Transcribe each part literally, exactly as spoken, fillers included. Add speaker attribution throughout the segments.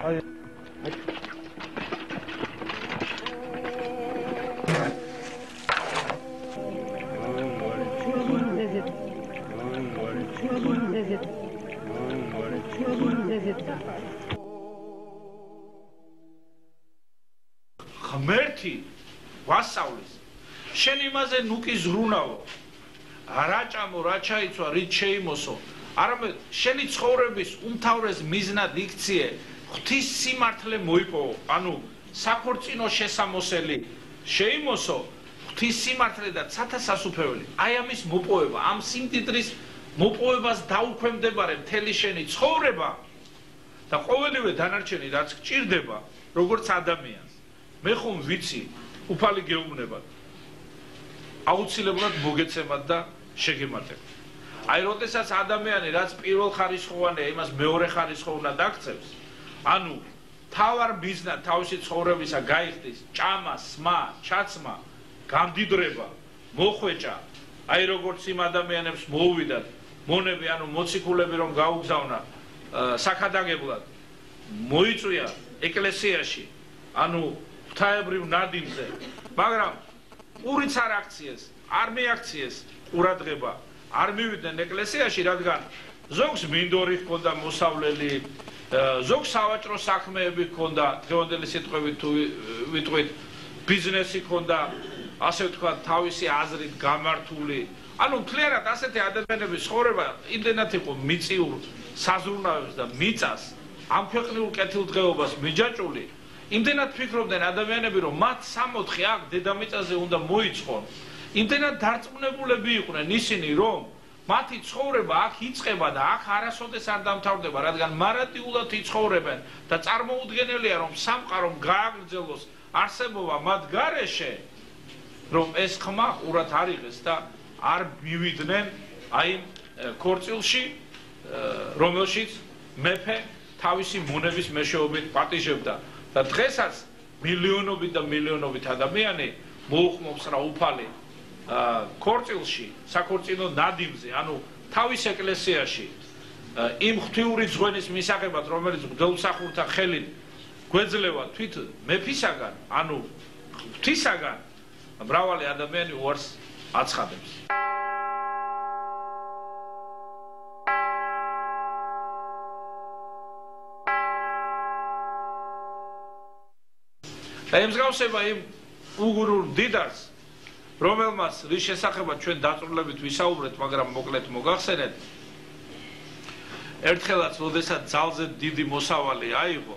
Speaker 1: ღმერთი ვასწავლის შენ იმაზე ნუკი ზრუნავო რა ჭამო რა ჩაიცვა რით შეიმოსო არამედ შენი ცხოვრების უმთავრეს მიზნად იქციე ღვთის სიმართლე მოიპოვო ანუ საქორწინო შესამოსელი შეიმოსო ღვთის სიმართლე და ცათა სასუფეველი აი ამის მოპოვება ამ სიმდიდრის მოპოვებას დაუქვემდებარე მთელი შენი ცხოვრება და ყოველივე დანარჩენი რაც გჭირდება როგორც ადამიანს მე ხომ ვიცი უფალი გეუბნებათ აუცილებლად მოგეცემათ და შეგემატებათ აი როდესაც ადამიანი რაც პირველ ხარისხოვანია იმას მეორე ხარისხოვ უნდა დაქცევს ანუ თავარ მიზნად თავისი ცხოვრებისა გაიხდის ჭამა სმა ჩაცმა გამდიდრება მოხვეჭა აი როგორც იმ ადამიანებს მოუვიდათ მონები ანუ მოციქულები რომ გაუგზავნა საქადაგებლად მოიწვია ეკლესიაში ანუ ღვთაებრივ ნადიმზე მაგრამ ყურიც არ აქციეს არ მიაქციეს ყურადღება არ მივიდნენ ეკლესიაში რადგან ზოგს მინდორი ჰქონდა მოსავლელი ზოგს სავაჭრო საქმეები ჰქონდა დღევანდელი სიტყვებით თუ ვიტყვით ბიზნესი ჰქონდა ასე ვთქვათ თავისი აზრით გამართული ანუ მთლიანად ასეთი ადამიანების ცხოვრება იმდენად იყო მიწიურ საზრუნავებს და მიწას ამ ქვეყნიურ კეთილდღეობას მიჯაჭული იმდენად ფიქრობდნენ ადამიანები რომ მათ სამოთხე აქ დედამიწაზე უნდა მოიწყონ იმდენად დარწმუნებულები იყვნენ ისინი რომ მათი ცხოვრება აქ იწყება და აქ არასოდეს არ დამთავრდება რადგან მარადიულად იცხოვრებენ და წარმოუდგენელია რომ სამყარომ გააგრძელოს არსებობა მათ გარეშე რომ ეს ხმა ყურად არ იღეს და არ მივიდნენ აი ქორწილში რომელშიც მეფე თავისი მონების მეშვეობით პატიჟებდა და დღესაც მილიონობით და მილიონობით ადამიანი მოუხმობს რა უფალი ქორწილში საქორწინო ნადიმზე ანუ თავის ეკლესიაში იმ ღვთიური ძღვენის მისაღებად რომელიც მღვდელმსახურთა ხელით გვეძლევა თვით მეფისაგან ანუ ღვთისაგან მრავალი ადამიანი უარს აცხადებს და ემსგავსება იმ უგურულ დიდარს რომელმაც რის შესახებაც ჩვენ დაწვრილებით ვისაუბრეთ მაგრამ მოკლედ მოგახსენეთ ერთხელაც როდესაც ძალზე დიდი მოსავალი აიღო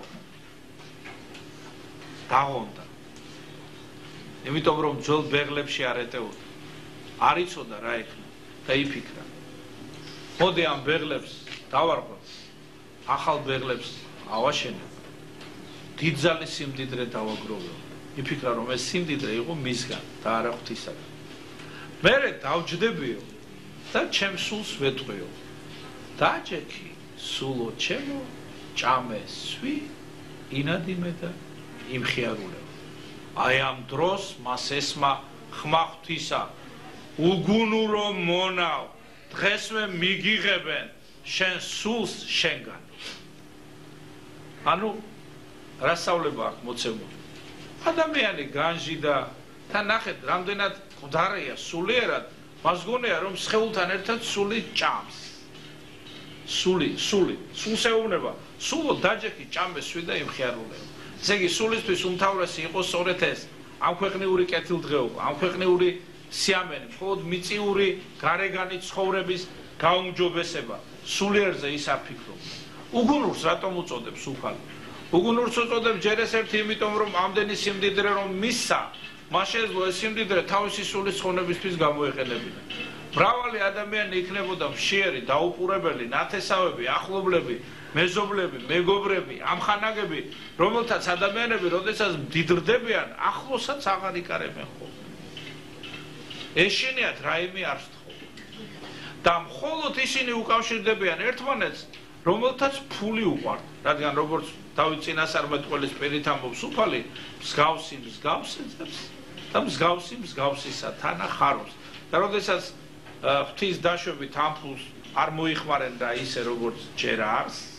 Speaker 1: დაღონდა იმიტომ რომ ძველ ბეღლებში არ ეტეოდა არ იცოდა რა იქნა და იფიქრა მოდი ამ ბეღლებს დავარღვევ ახალ ბეღლებს ავაშენებ დიდძალი სიმდიდრე დავაგროვო იფიქრა რომ ეს სიმდიდრე იყო მისგან და არა ღვთისაგან მერე დავჯდებიო და ჩემს სულს ვეტყვიო დაჯექი სულო ჩემო ჭამე სვი ინადიმე და იმხიარულეო აი ამ დროს მას ესმა ხმა ღვთისა უგუნურო მონავ დღესვე მიგიღებენ შენ სულს შენგან ანუ რა სწავლება აქვს მოცემული ადამიანი განჯი და თან ნახეთ რამდენად მკვდარია სულიერად მას გონია რომ სხეულთან ერთად სული ჭამს სული სული სულს ეუბნება სულო დაჯექი ჭამე სვი და იმხიარულეო ესე იგი სულისთვის უმთავრესი იყო სწორედ ეს ამ ქვეყნიური კეთილდღეობა ამ ქვეყნიური სიამენი მხოლოდ მიწიური გარეგანი ცხოვრების გაუმჯობესება სულიერზე ის არ ფიქრობდა უგუნურს რატომ უწოდებს უფალი უგუნურს უწოდებს ჯერ ეს ერთი იმიტომ რომ ამდენი სიმდიდრე რომ მისცა მას შეძლო ეს სიმდიდრე თავისი სულის ცხონებისთვის გამოეყენებინა მრავალი ადამიანი იქნებოდა მშიერი დაუყურებელი ნათესავები ახლობლები მეზობლები მეგობრები ამხანაგები რომელთაც ადამიანები როდესაც მდიდრდებიან ახლოსაც აღარ იკარებენ ხოლმე ეშინიათ რაიმე არ სთხოვ და მხოლოდ ისინი უკავშირდებიან ერთმანეთს რომელთაც ფული უყვართ რადგან როგორც დავით წინასწარმეტყველის პირით ამბობს უფალი მსგავსი მსგავსებს და მსგავსი მსგავსისა თანა ხარობს და როდესაც ღვთის დაშვებით ამ ფულს არ მოიხმარენ და ისე როგორც ჯერ არს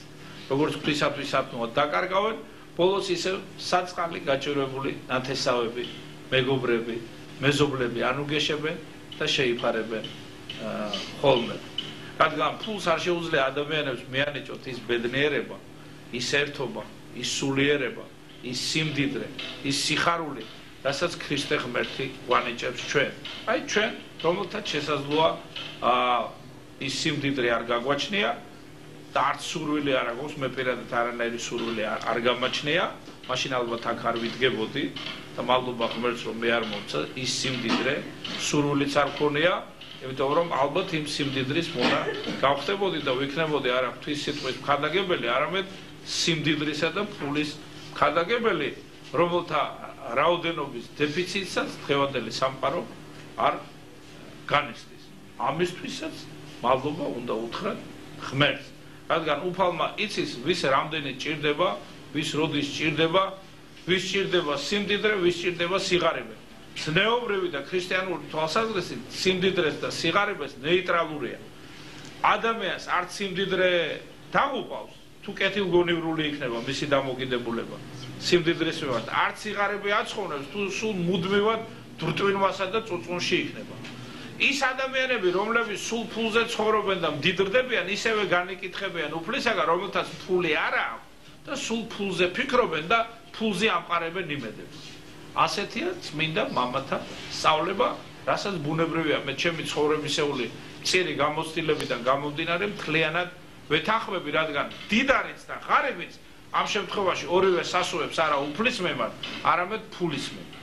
Speaker 1: როგორც ღვთისათვის სათნოა დაკარგავენ, ბოლოს ისევ საწყალი გაჭირვებული ნათესავები, მეგობრები, მეზობლები ანუგეშებენ და შეიფარებენ ხოლმე. რადგან ფულს არ შეუძლია ადამიანებს მეანეჭოთ ის ბედნიერება, ის ერთობა, ის სულიერება, ის სიმდიდრე, ის სიხარული, რასაც ქრისტე ღმერთი გვანიჭებს ჩვენ. აი ჩვენ, რომელთაც შესაძლოა ის სიმდიდრე არ გაგვაჩნია და არც სურვილი არ აქვს, მე პირადად არანაირი სურვილი არ გამაჩნია, მაშინ ალბათ აქ არ ვიდგებოდი და მადლობა ღმერთს რომ მე არ მომცა ის სიმდიდრე, სურვილიც არ მქონია, იმიტომ რომ ალბათ იმ სიმდიდრის მონა გავხდებოდი და ვიქნებოდი არა ღვთის სიტყვის მხარდაგებელი, არამედ სიმდიდრისა და ფულის მხარდაგებელი, რომელთა რაოდენობის დეფიციტსაც დღევანდელი სამყარო არ განიცდის. ამისთვისაც მადლობა უნდა უთხრათ ღმერთს. რადგან უფალმა იცის ვის რამდენი ჭირდება, ვის როდის ჭირდება, ვის ჭირდება სიმდიდრე, ვის ჭირდება სიღარიბე. ზნეობრივი და ქრისტიანული თვალსაზრისით სიმდიდრეს და სიღარიბეს ნეიტრალურია. ადამიანს არც სიმდიდრე დაღუპავს, თუ კეთილგონივრული იქნება მისი დამოკიდებულება. სიმდიდრის მიმართ არც სიღარიბე აცხოვნებს, თუ სულ მუდმივად დრტვინვასა და წუწუნში იქნება. ის ადამიანები, რომლებიც სულ ფულზე ცხოვრობენ და მდიდრდებიან, ისევე განიკითხებიან უფლისაგან, რომელთაც ფული არ აქვს და სულ ფულზე ფიქრობენ და ფულზე ამყარებენ იმედებს. ასეთია წმინდა მამათა სწავლება, რასაც ბუნებრივია მე ჩემი ცხოვრებისეული წირი გამოცდილებიდან გამომდინარე მთლიანად ვეთანხმები, რადგან დიდარიც და ღარიბიც ამ შემთხვევაში ორივე სასუებს არა უფლის მიმართ, არამედ ფულის მიმართ.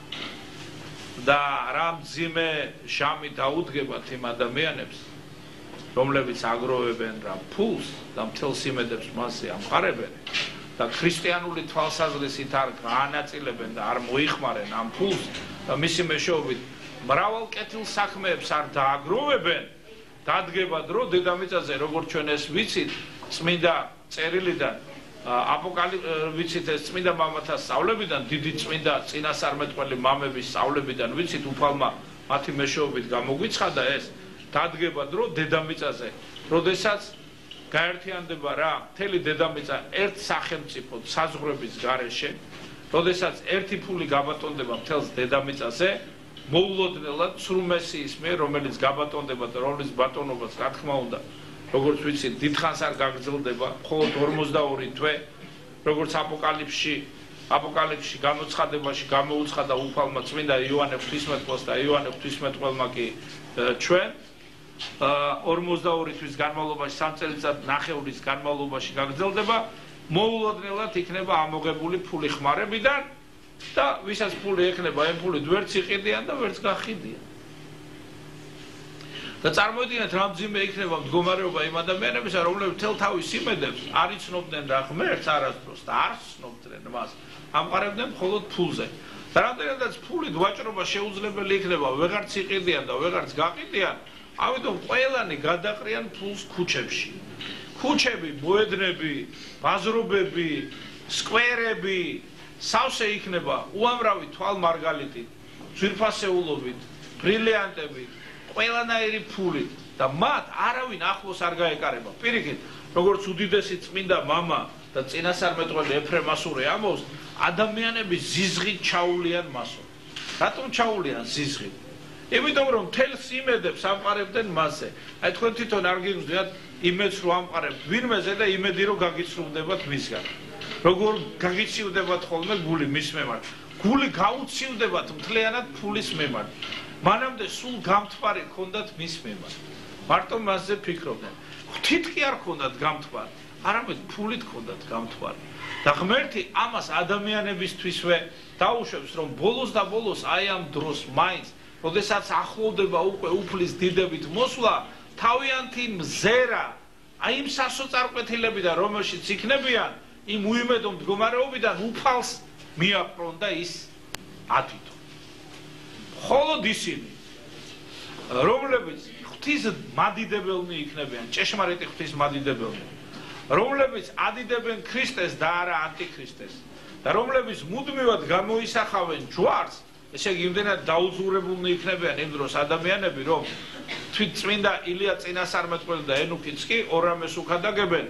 Speaker 1: და რა მძიმე ჟამი დაუდგებათ იმ ადამიანებს, რომლებიც აგროვებენ რა ფულს და მთელს იმედებს მასზე ამყარებენ და ქრისტიანული თვალსაზრისით არ გაანაწილებენ და არ მოიხმარენ ამ ფულს და მისი მეშვეობით მრავალ კეთილ საქმეებს არ დააგროვებენ, დადგება დრო დედამიწაზე, როგორც ჩვენ ეს ვიცით, წმინდა წერილიდან აპოკალიფსით ეს წმინდა მამათა სწავლებიდან, დიდი წმინდა წინასწარმეტყველი მამების სწავლებიდან ვიცით, უფალმა მათი მეშვეობით გამოგვიცხადა ეს, დადგება დრო დედამიწაზე, როდესაც გაერთიანდება რა, მთელი დედამიწა ერთ სახელმწიფოდ საზღვრების გარეშე, როდესაც ერთი ფული გაბატონდება მთელს დედამიწაზე, მოულოდნელად სრულ მესიის მიერ, რომელიც გაბატონდება და რომლის ბატონობას, რა თქმა უნდა, როგორც ვიცით, დიდხანს არ გაგრძელდება, მხოლოდ ორმოცდაორი თვე, როგორც აპოკალიფსში, აპოკალიფსში გამოცხადებაში გამოუცხადა უფალმა წმინდა იოანე ღვთისმეტყველს და იოანე ღვთისმეტყველმა კი ჩვენ ორმოცდაორი თვის განმავლობაში, სამ წელიწად ნახევრის განმავლობაში გაგრძელდება, მოულოდნელად იქნება ამოღებული ფული ხმარებიდან და ვისაც ფული ექნება, ამ ფულით ვერც იყიდიან და ვერც გახიდიან. და წარმოიდგინეთ რა მძიმე იქნება მდგომარეობა იმ ადამიანებისა, რომლებიც მთელ თავის იმედებს არ იცნობდნენ რა ღმერთს არასდროს და არ ცნობდნენ მას, ამყარებდნენ მხოლოდ ფულზე. და რამდენადაც ფულით ვაჭრობა შეუძლებელი იქნება, ვეღარც იყიდიან და ვეღარც გაყიდიან, ამიტომ ყველანი გადაყრიან ფულს ქუჩებში. ქუჩები, მოედნები, ბაზრობები, სკვერები, სავსე იქნება უამრავი თვალმარგალიტით, ძვირფასეულობით, ბრილიანტებით, ყველანაირი ფულით და მათ არავინ ახლოს არ გაეკარება. პირიქით, როგორც უდიდესი წმინდა მამა და წინასწარმეტყველი ეფრემასური ამბობს, ადამიანები ზიზღით ჩაულიან მასო. რატომ ჩაულიან ზიზღით? იმიტომ რომ მთელს იმედებს ამყარებდნენ მასზე. აი თქვენ თვითონ არ გიგრძნიათ იმედს რომ ამყარებთ ვინმეზე და იმედი რომ გაგიცრუდებათ მისგან. როგორ გაგიცივდებათ ხოლმე გული მის მიმართ. გული გაუცივდებათ მთლიანად ფულის მიმართ. მანამდე სულ გამთვარი ქონდათ მის მიმართ. მარტო მასზე ფიქრობდნენ. ღვთით კი არ ქონდათ გამთვარი, არამედ ფულით ქონდათ გამთვარი. და ღმერთი ამას ადამიანებისთვისვე დაუშვებს, რომ ბოლოს და ბოლოს აი ამ დროს მაინც, როდესაც ახლოვდება უკვე უფლის დიდებით მოსვლა, თავიანთი მზერა, აი იმ სასოწარკვეთილებიდან, რომელშიც იქნებიან, იმ უიმედო მდგომარეობიდან უფალს მიაპყრონ და ის ათვითონ. მხოლოდ ისინი, რომლებიც ღვთის მადიდებელნი იქნებიან, ჭეშმარიტი ღვთის მადიდებელნი, რომლებიც ადიდებენ ქრისტეს და არა ანტიქრისტეს და რომლებიც მუდმივად გამოისახავენ ჯვარს, ესე იგი იმდენად დაუძღვრებულნი იქნებიან იმ დროს ადამიანები, რომ თვით წმინდა ილია წინასწარმეტყველი და ენუქიც კი ორ ამეს უქადაგებენ,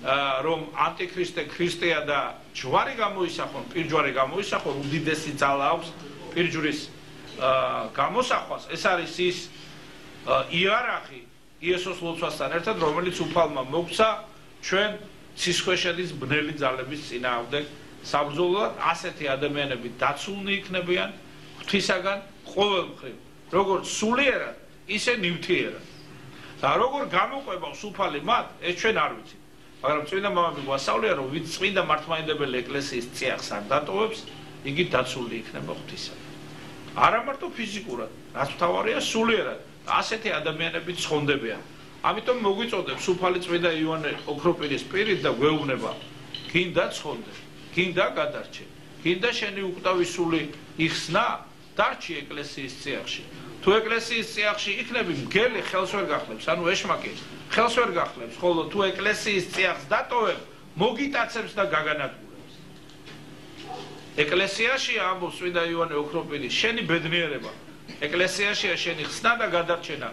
Speaker 1: რომ ანტიქრისტე ქრისტეა და ჯვარი გამოისახონ, პირჯვარი გამოისახონ, უდიდესი ძალა აქვს პირჯვრის გამოსახვას. ეს არის ის იერარქი იესოს ლოცვასთან ერთად, რომელიც უფალმა მოგცა ჩვენ ცისქვეშეთის ბნელი ძალების წინააღმდეგ საბრძოლოდ. ასეთი ადამიანები დაცულნი იქნებიან ღვთისაგან ყოველ მხრივ, როგორც სულიერად, ისე ნივთიერად. და როგორ გამოყვებავს უფალი მათ, ეს ჩვენ არ ვიცით. მაგრამ წმინდა მამები გვასწავლიან, რომ ვინც წმინდა მართლმადიდებელი ეკლესიის წიაღს არ დატოვებს, იგი დაცული იქნება ღვთისაგან. არა მარტო ფიზიკურად, რაც მთავარია სულიერად. ასეთი ადამიანები ცხონდებიან. ამიტომ მოგვიწოდებს უფალი წმინდა იოანე ოქროპირის პირით და გვეუბნება, გინდა ცხონდე, გინდა გადარჩე, გინდა შენი უკვდავი სული იხსნა, დარჩი ეკლესიის წიაღში. თუ ეკლესიის წიაღში იქნები, მგელი ხელს ვერ გახლებს, ანუ ეშმაკი ხელს ვერ გახლებს, ხოლო თუ ეკლესიის წიაღს დატოვებ, მოგიტაცებს და გაგანადგურებს. ეკლესიაშია ამბობს წმინდა იოანე ოქროპირი, შენი ბედნიერება, ეკლესიაშია შენი ხსნა და გადარჩენა.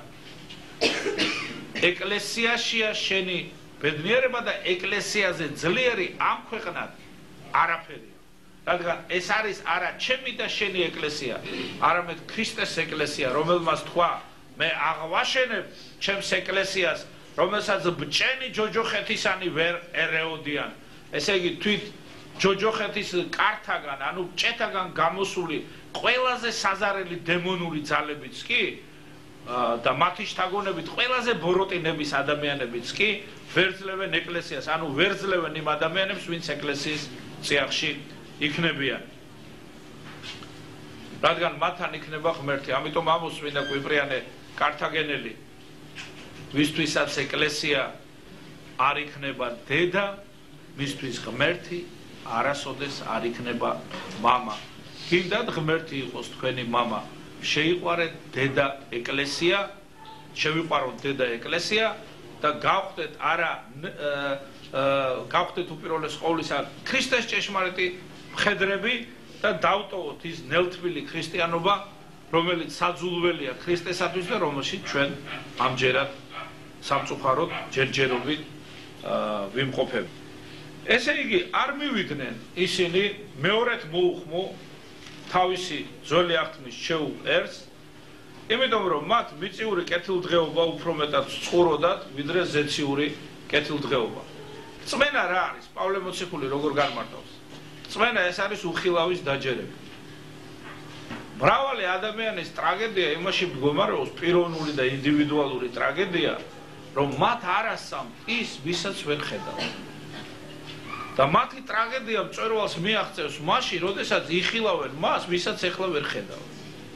Speaker 1: ეკლესიაშია შენი ბედნიერება და ეკლესიაზე ძლიერი ამ ქვეყნად არაფერია. რადგან ეს არის არა ჩემი და შენი ეკლესია, არამედ ქრისტეს ეკლესია, რომელმაც თქვა, მე აღვაშენებ ჩემს ეკლესიას, რომელსაც ბჭენი ჯოჯოხეთისანი ვერ ერეოდიან. ესე იგი თვით ჯოჯოხეთის კართაგან, ანუ ბჭეთაგან გამოსული ყველაზე საზარელი დემონური ძალებიც კი და მათი შთაგონებით ყველაზე ბოროტინების ადამიანებიც კი ვერძლევენ ეკლესიას, ანუ ვერძლევენ იმ ადამიანებს, ვინც ეკლესიის წიაღში იქნებიან. რადგან მათთან იქნება ღმერთი, ამიტომ ამბობს წმინდა კვიპრიანე კართაგენელი, ვისთვისაც ეკლესია არ იქნება დედა, მისთვის ღმერთი არასოდეს არ იქნება მამა. გინდათ ღმერთი იყოს თქვენი მამა, შეიყვარეთ დედა ეკლესია, შევიყვაროთ დედა ეკლესია და გავხდეთ არა გავხდეთ უპირველეს ყოვლისა ქრისტეს ჭეშმარიტი მხედრები და დავტოვოთ ის ნელთბილი ქრისტიანობა, რომელიც საძულველია ქრისტესათვის და რომელშიც ჩვენ ამჯერად სამწუხაროდ ჯერჯერობით ვიმყოფებით. ესე იგი არ მივიდნენ ისინი მეორედ მოუხმო თავისი ძველი აღთქმის ჩვეულ ერს, იმიტომ რომ მათ მიწიური კეთილდღეობა უფრო მეტად წყუროდათ, ვიდრე ზეციური კეთილდღეობა. რწმენა რა არის? პავლე მოციქული როგორ განმარტავს? რწმენა ეს არის უხილავის დაჯერება. მრავალი ადამიანის ტრაგედია იმაში მდგომარეობს, პიროვნული და ინდივიდუალური ტრაგედია, რომ მათ არ ასწამთ ის, ვისაც ვერ ხედავთ. და მათი ტრაგედია მწვერვალს მიაღწევს მაშინ, როდესაც იხილავენ მას, ვისაც ეხლა ვერ ხედავთ.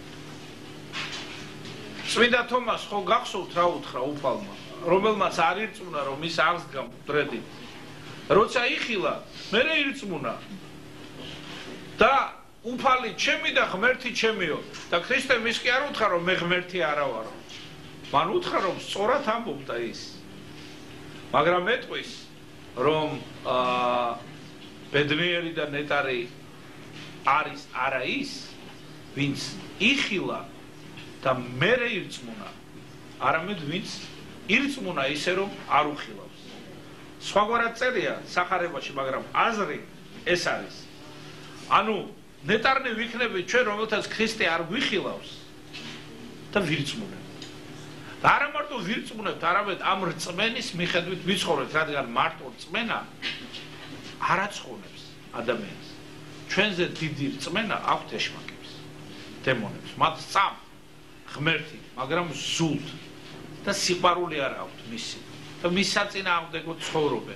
Speaker 1: წმინდა თომას ხო გახსოვთ რა უთხრა უფალმა, რომელმაც არ ირწმუნა, რომ ის აღსდგა მკვდრედით. როცა იხილა, მერე ირწმუნა. და უფალი ჩემი და ღმერთი ჩემიო და ქრისტე მის კი არ უთხრა, რომ მე ღმერთი არა ვარო. მან უთხრა, რომ სწორად ამბობდა ის. მაგრამ ეტყვის, რომ ბედნიერი და ნეტარი არის არა ის, ვინც იხილა და მერე ირწმუნა, არამედ ვინც ირწმუნა ისე, რომ არ უხილავს. სხვაგვარად წერია სახარებაში, მაგრამ აზრი ეს არის. ანუ ნეტარნი ვიქნებით ჩვენ, რომელთაც ქრისტე არ გვიხილავს და ვირწმუნებთ. და არა მარტო ვირწმუნებთ, არამედ ამ რწმენის მიხედვით ვიცხოვრებთ, რადგან მარტო რწმენა არ აცხონებს ადამიანს. ჩვენზე დიდი რწმენა აქვთ ეშმაკებს, დემონებს. მათ სწამთ ღმერთი, მაგრამ ზულთ და სიყვარული არ აქვთ მისი. და მის საწინააღმდეგოდ ცხოვრობენ.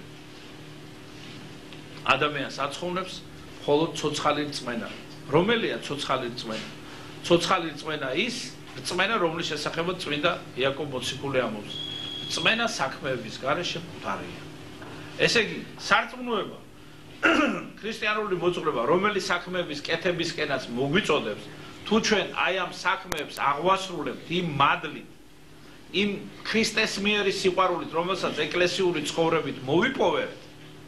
Speaker 1: ადამიანს აცხოვნებს მხოლოდ ცოცხალი რწმენა. რომელია ცოცხალი რწმენა? ცოცხალი რწმენა ის რწმენა, რომლის შესახებაც წმინდა იაკობ მოციქული ამბობს. რწმენა საქმეების გარეშე მკვდარია. ესე იგი, სარწმუნოება, ქრისტიანული მოძღვრება, რომელიც საქმეების კეთებისკენაც მოგვიწოდებს, თუ ჩვენ აი ამ საქმეებს აღვასრულებთ იმ მადლით, იმ ქრისტეს მიერი სიყვარულით, რომელსაც ეკლესიური ცხოვრებით მოვიპოვებთ,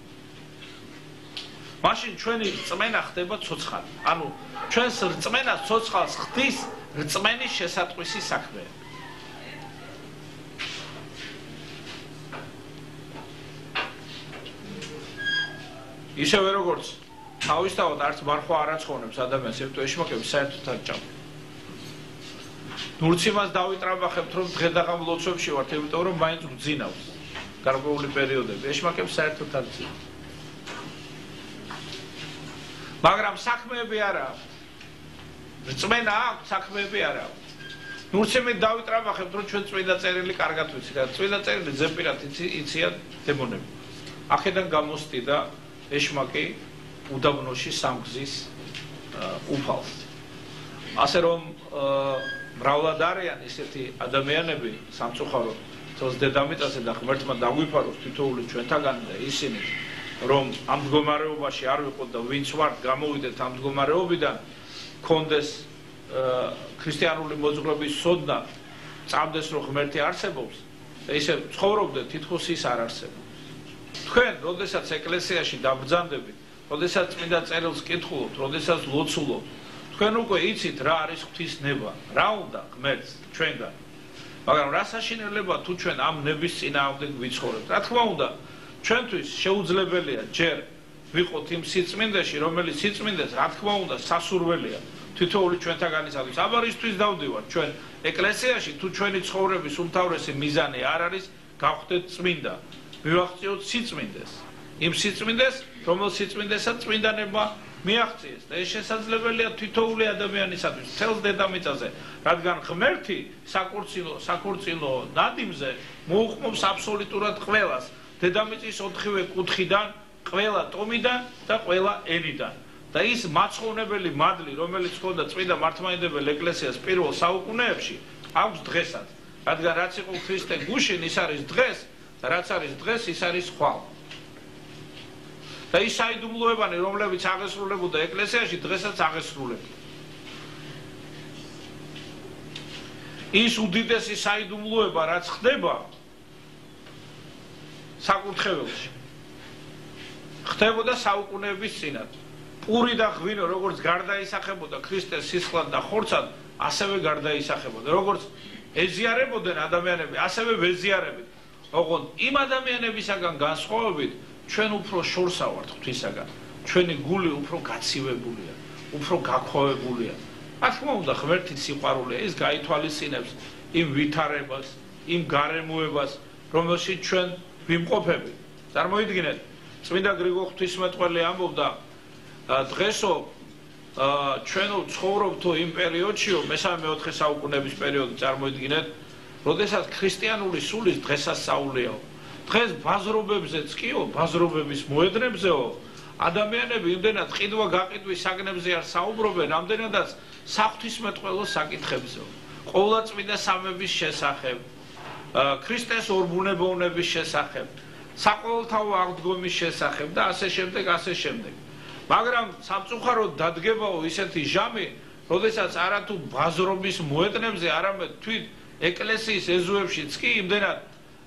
Speaker 1: მაშინ ჩვენი რწმენა ხდება ცოცხალი. ანუ ჩვენს რწმენას ცოცხალს ხდის რწმენის შესატყვისი საქმეები. ისევე როგორც თავისთავად არც მარხვა არ აცხოვნებს ადამიანს, იმიტომ ეშმაკები საერთოდ არ ჭამს. ნურც იმას დავიტრაბახებთ, რომ დღე-დაღამ ლოცვებში ვართ, იმიტომ რომ მაინც გძინავს გარკვეული პერიოდები. ეშმაკებს საერთოდ არ გძინავს. მაგრამ საქმეები არა აქვს. რწმენა აქვს, საქმეები არა აქვს. ნურც იმით დავიტრაბახებთ, რომ ჩვენ წმინდა წერილი კარგად ვიცით. წმინდა წერილი ზეპირად იციან დემონები. აქედან გამოსდიდა ეშმაკი უდაბნოში სამგზის უფალს. ასე რომ მრავლად არიან ისეთი ადამიანები სამწუხაროდ თავს დედამიწაზე და ღმერთმა დაგვიფაროს თითოეული ჩვენთაგან და ისინი რომ ამ მდგომარეობაში არ ვიყოთ და ვინც ვართ გამოვიდეთ ამ მდგომარეობიდან კონდეს ქრისტიანული მოძღვრების სოდნა წამდეს რომ ღმერთი არსებობს და ისე ცხოვრობდეთ თითქოს ის არ არსებობს. თქვენ როდესაც ეკლესიაში დაბრძანდებით, როდესაც წმინდა წერილს კითხულობთ, როდესაც ლოცულობთ, თქვენ უკვე იცით რა არის ღვთისნება, რა უნდა ღმერთს ჩვენგან. მაგრამ რა საშინელება თუ ჩვენ ამ ნების წინააღმდეგ ვიცხოვრებთ. რა თქმა უნდა, ჩვენთვის შეუძლებელია ჯერ ვიყოთ იმ სიწმინდეში, რომელიც სიწმინდეს, რა თქმა უნდა, სასურველია თითოეული ჩვენთაგანისათვის. აბა რისთვის დავდივართ ჩვენ ეკლესიაში, თუ ჩვენი ცხოვრების უმთავრესი მიზანი არ არის გავხდეთ წმინდა, მივაღწიოთ სიწმინდეს. იმ სიწმინდეს, რომელ სიწმინდესაც წმინდანება მიაღწიეს და ეს შესაძლებელია თითოეული ადამიანისათვის მთელს დედამიწაზე, რადგან ღმერთი საკურწილო საკურწილო ნადიმზე მოუხმობს აბსოლუტურად ყველას დედამიწის ოთხივე კუთხიდან, ყველა ტომიდან და ყველა ენიდან. და ის მაცხოვნებელი მადლი, რომელიც ჰქონდა წმინდა მართლმადიდებელ ეკლესიას პირველ საუკუნეებში, აქვს დღესაც. რადგან რაც იყო ქრისტე გუშინ, ის არის დღეს და რაც არის დღეს, ის არის ხვალ. და ის საიდუმლოებანი, რომლებიც აღესრულებოდა ეკლესიაში, დღესაც აღესრულებოდა. ის უდიდესი საიდუმლოება, რაც ხდება საკურთხეველში, ხდებოდა საუკუნეების წინათ. პური და ღვინო, როგორც გარდაისახებოდა ქრისტეს სისხლად და ხორცად, ასევე გარდაისახებოდა. როგორც ეზიარებოდნენ ადამიანები, ასევე ვეზიარებით. ოღონდ იმ ადამიანებისაგან განსხვავებით, ჩვენ უფრო შორსა ვართ ღვთისაგან. ჩვენი გული უფრო გაცივებულია, უფრო გაქვავებულია. რა თქმა უნდა, ღმერთის სიყვარულია, ის გაითვალისწინებს იმ ვითარებას, იმ გარემოებას, რომელშიც ჩვენ ვიმყოფებით. წარმოიდგინეთ, წმინდა გრიგოლ ღვთისმეტყველი ამბობდა, დღესო ჩვენო ცხოვრობთო იმ პერიოდშიო, მესამე-მეოთხე საუკუნეების პერიოდი წარმოიდგინეთ, როდესაც ქრისტიანული სულის დღესასწაულიაო. დღეს ბაზრობებზეც კიო, ბაზრობების მოედნებზეო, ადამიანები იმდენად ყიდვა-გაყიდვის საგნებზე არ საუბრობენ, ამდენადაც საღვთისმეტყველო საკითხებზეო. ყოვლადწმინდა სამების შესახებ, ქრისტეს ორბუნებოვნების შესახებ, საყოველთაო აღდგომის შესახებ და ასე შემდეგ, ასე შემდეგ. მაგრამ სამწუხაროდ დადგებაო ისეთი ჟამი, როდესაც არათუ ბაზრობის მოედნებზე, არამედ თვით ეკლესიის ეზოებშიც კი იმდენად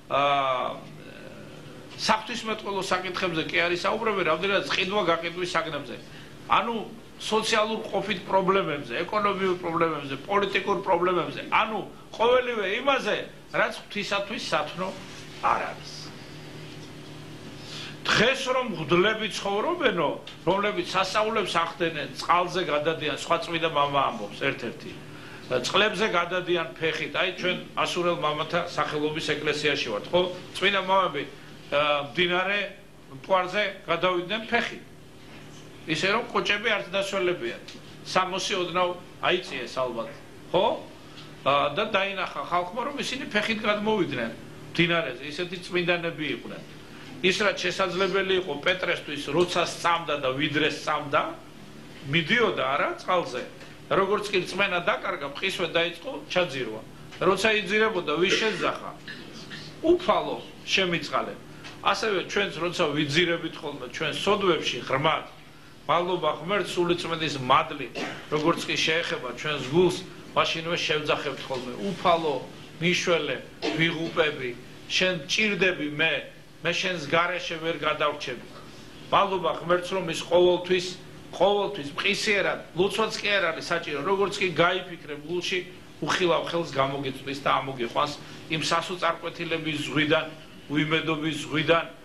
Speaker 1: საღვთისმეტყველო საკითხებზე კი არის საუბრობენ, რამდენადაც ყიდვა-გაყიდვის საგნებზე. ანუ სოციალურ ყოფით პრობლემებზე, ეკონომიურ პრობლემებზე, პოლიტიკურ პრობლემებზე, ანუ ყოველივე იმაზე, რაც ღვთისათვის სათნო არ არის. დღეს რომ მღვდლები ცხოვრობენო, რომლებიც სასწაულებს ახდენენ, წყალზე გადადიან, სხვა წმინდა მამა ამბობს ერთ-ერთი. წყლებზე გადადიან ფეხით, აი ჩვენ ასურელ მამათა სახელობის ეკლესიაში ვართ, ხო? წმინდა მამები მდინარე მტკვარზე გადავიდნენ ფეხით. ისე რომ კოჭები არც დასველებიან. სამოსი ოდნავ აიწიეს ალბათ, ხო? და დაინახა ხალხმა, რომ ისინი ფეხით გადმოვიდნენ მდინარეზე, ისეთი წმინდანები იყვნენ. ის რაც შესაძლებელი იყო პეტრესთვის, როცა სწამდა და ვიდრე სწამდა, მიდიოდა არა წყალზე. როგორც კი რწმენა დაკარგა, მყისვე დაიწყო ჩაძირვა. როცა იძირებოდა, ვის შეძახა? უფალო შემიწყალე. ასევე ჩვენც როცა ვიძირებით ხოლმე ჩვენ სოდვებში ღრმად, მადლობა ღმერთს სული წმედის მადლი, როგორც კი შეეხება ჩვენს გულს, მაშინვე შევძახებთ ხოლმე. უფალო, მიშველე, ვიღუპები, შენ ჭირდები მე, მე შენს გარეშე ვერ გადავრჩები. მადლობა ღმერთს, რომ ის ყოველთვის ყოველთვის მყისიერად, ლოცვაც კი არ არის საჭირო, როგორც კი გაიფიქრებ გულში, უხილავ ხელს გამოგეწვის და ამოგიყვანს იმ სასოწარკვეთილების ზღვიდან, უიმედობის ზღვიდან,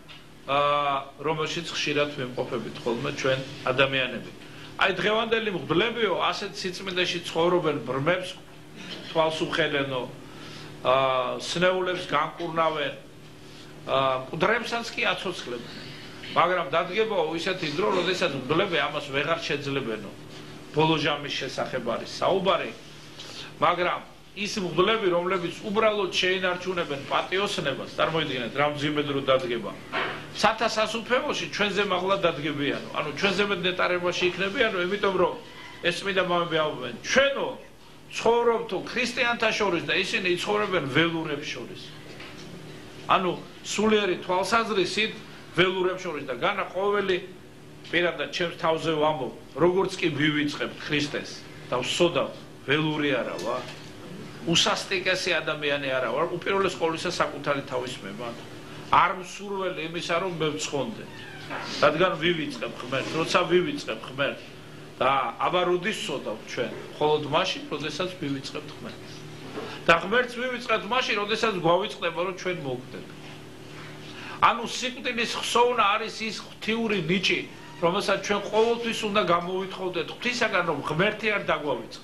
Speaker 1: რომელშიც ხშირად ვიმყოფებით ხოლმე ჩვენ ადამიანები. აი დღევანდელი მღვდლებიო ასეთ სიწმინდეში ცხოვრობენ, ბრმებს თვალს უხელენო, სნეულებს განკურნავენ, მკვდრებსაც კი აცოცხლებენ. მაგრამ დადგებაო ისეთი დრო, როდესაც მღვდლები ამას ვეღარ შეძლებენო. ბოლო ჟამის შესახებ არის საუბარი, მაგრამ ის მღვდლები, რომლებიც უბრალოდ შეინარჩუნებენ პატიოსნებას, წარმოიდგინეთ რა მძიმე დრო დადგება. სათა სასუფევოში ჩვენზე მაღლა დადგებიანო, ანუ ჩვენზე მეტ ნეტარებაში იქნებიანო, იმიტომ რომ ეს წმინდა მამები ამბობენ, ჩვენო ცხოვრობთ ქრისტიანთა შორის და ისინი ცხოვრობენ ველურებს შორის. ანუ სულიერი თვალსაზრისით ველურებს შორის და განა ყოველი პირადად ჩემს თავზე ვამბობ, როგორც კი ვივიწყებთ ქრისტეს და ვსოდავ, ველური არა ვარ, უსასტიკესი ადამიანი არა ვარ, უპირველეს ყოვლისა საკუთარი თავის მიმართ. არ მსურველი იმისა, რომ მე ვცხონდე. რადგან ვივიწყებ ღმერთს, როცა ვივიწყებ ღმერთს და აბაროდის ვსოდავ ჩვენ, მხოლოდ მაშინ, როდესაც ვივიწყებთ ღმერთს. და ღმერთს ვივიწყებთ მაშინ, როდესაც გვავიწყდება, რომ ჩვენ მოვკვდებით. ანუ სიკვდილის ხსოვნა არის ის ღვთიური ნიჭი, რომელსაც ჩვენ ყოველთვის უნდა გამოვითხოვდეთ ღვთისაგან, რომ ღმერთი არ დაგვავიწყდეს.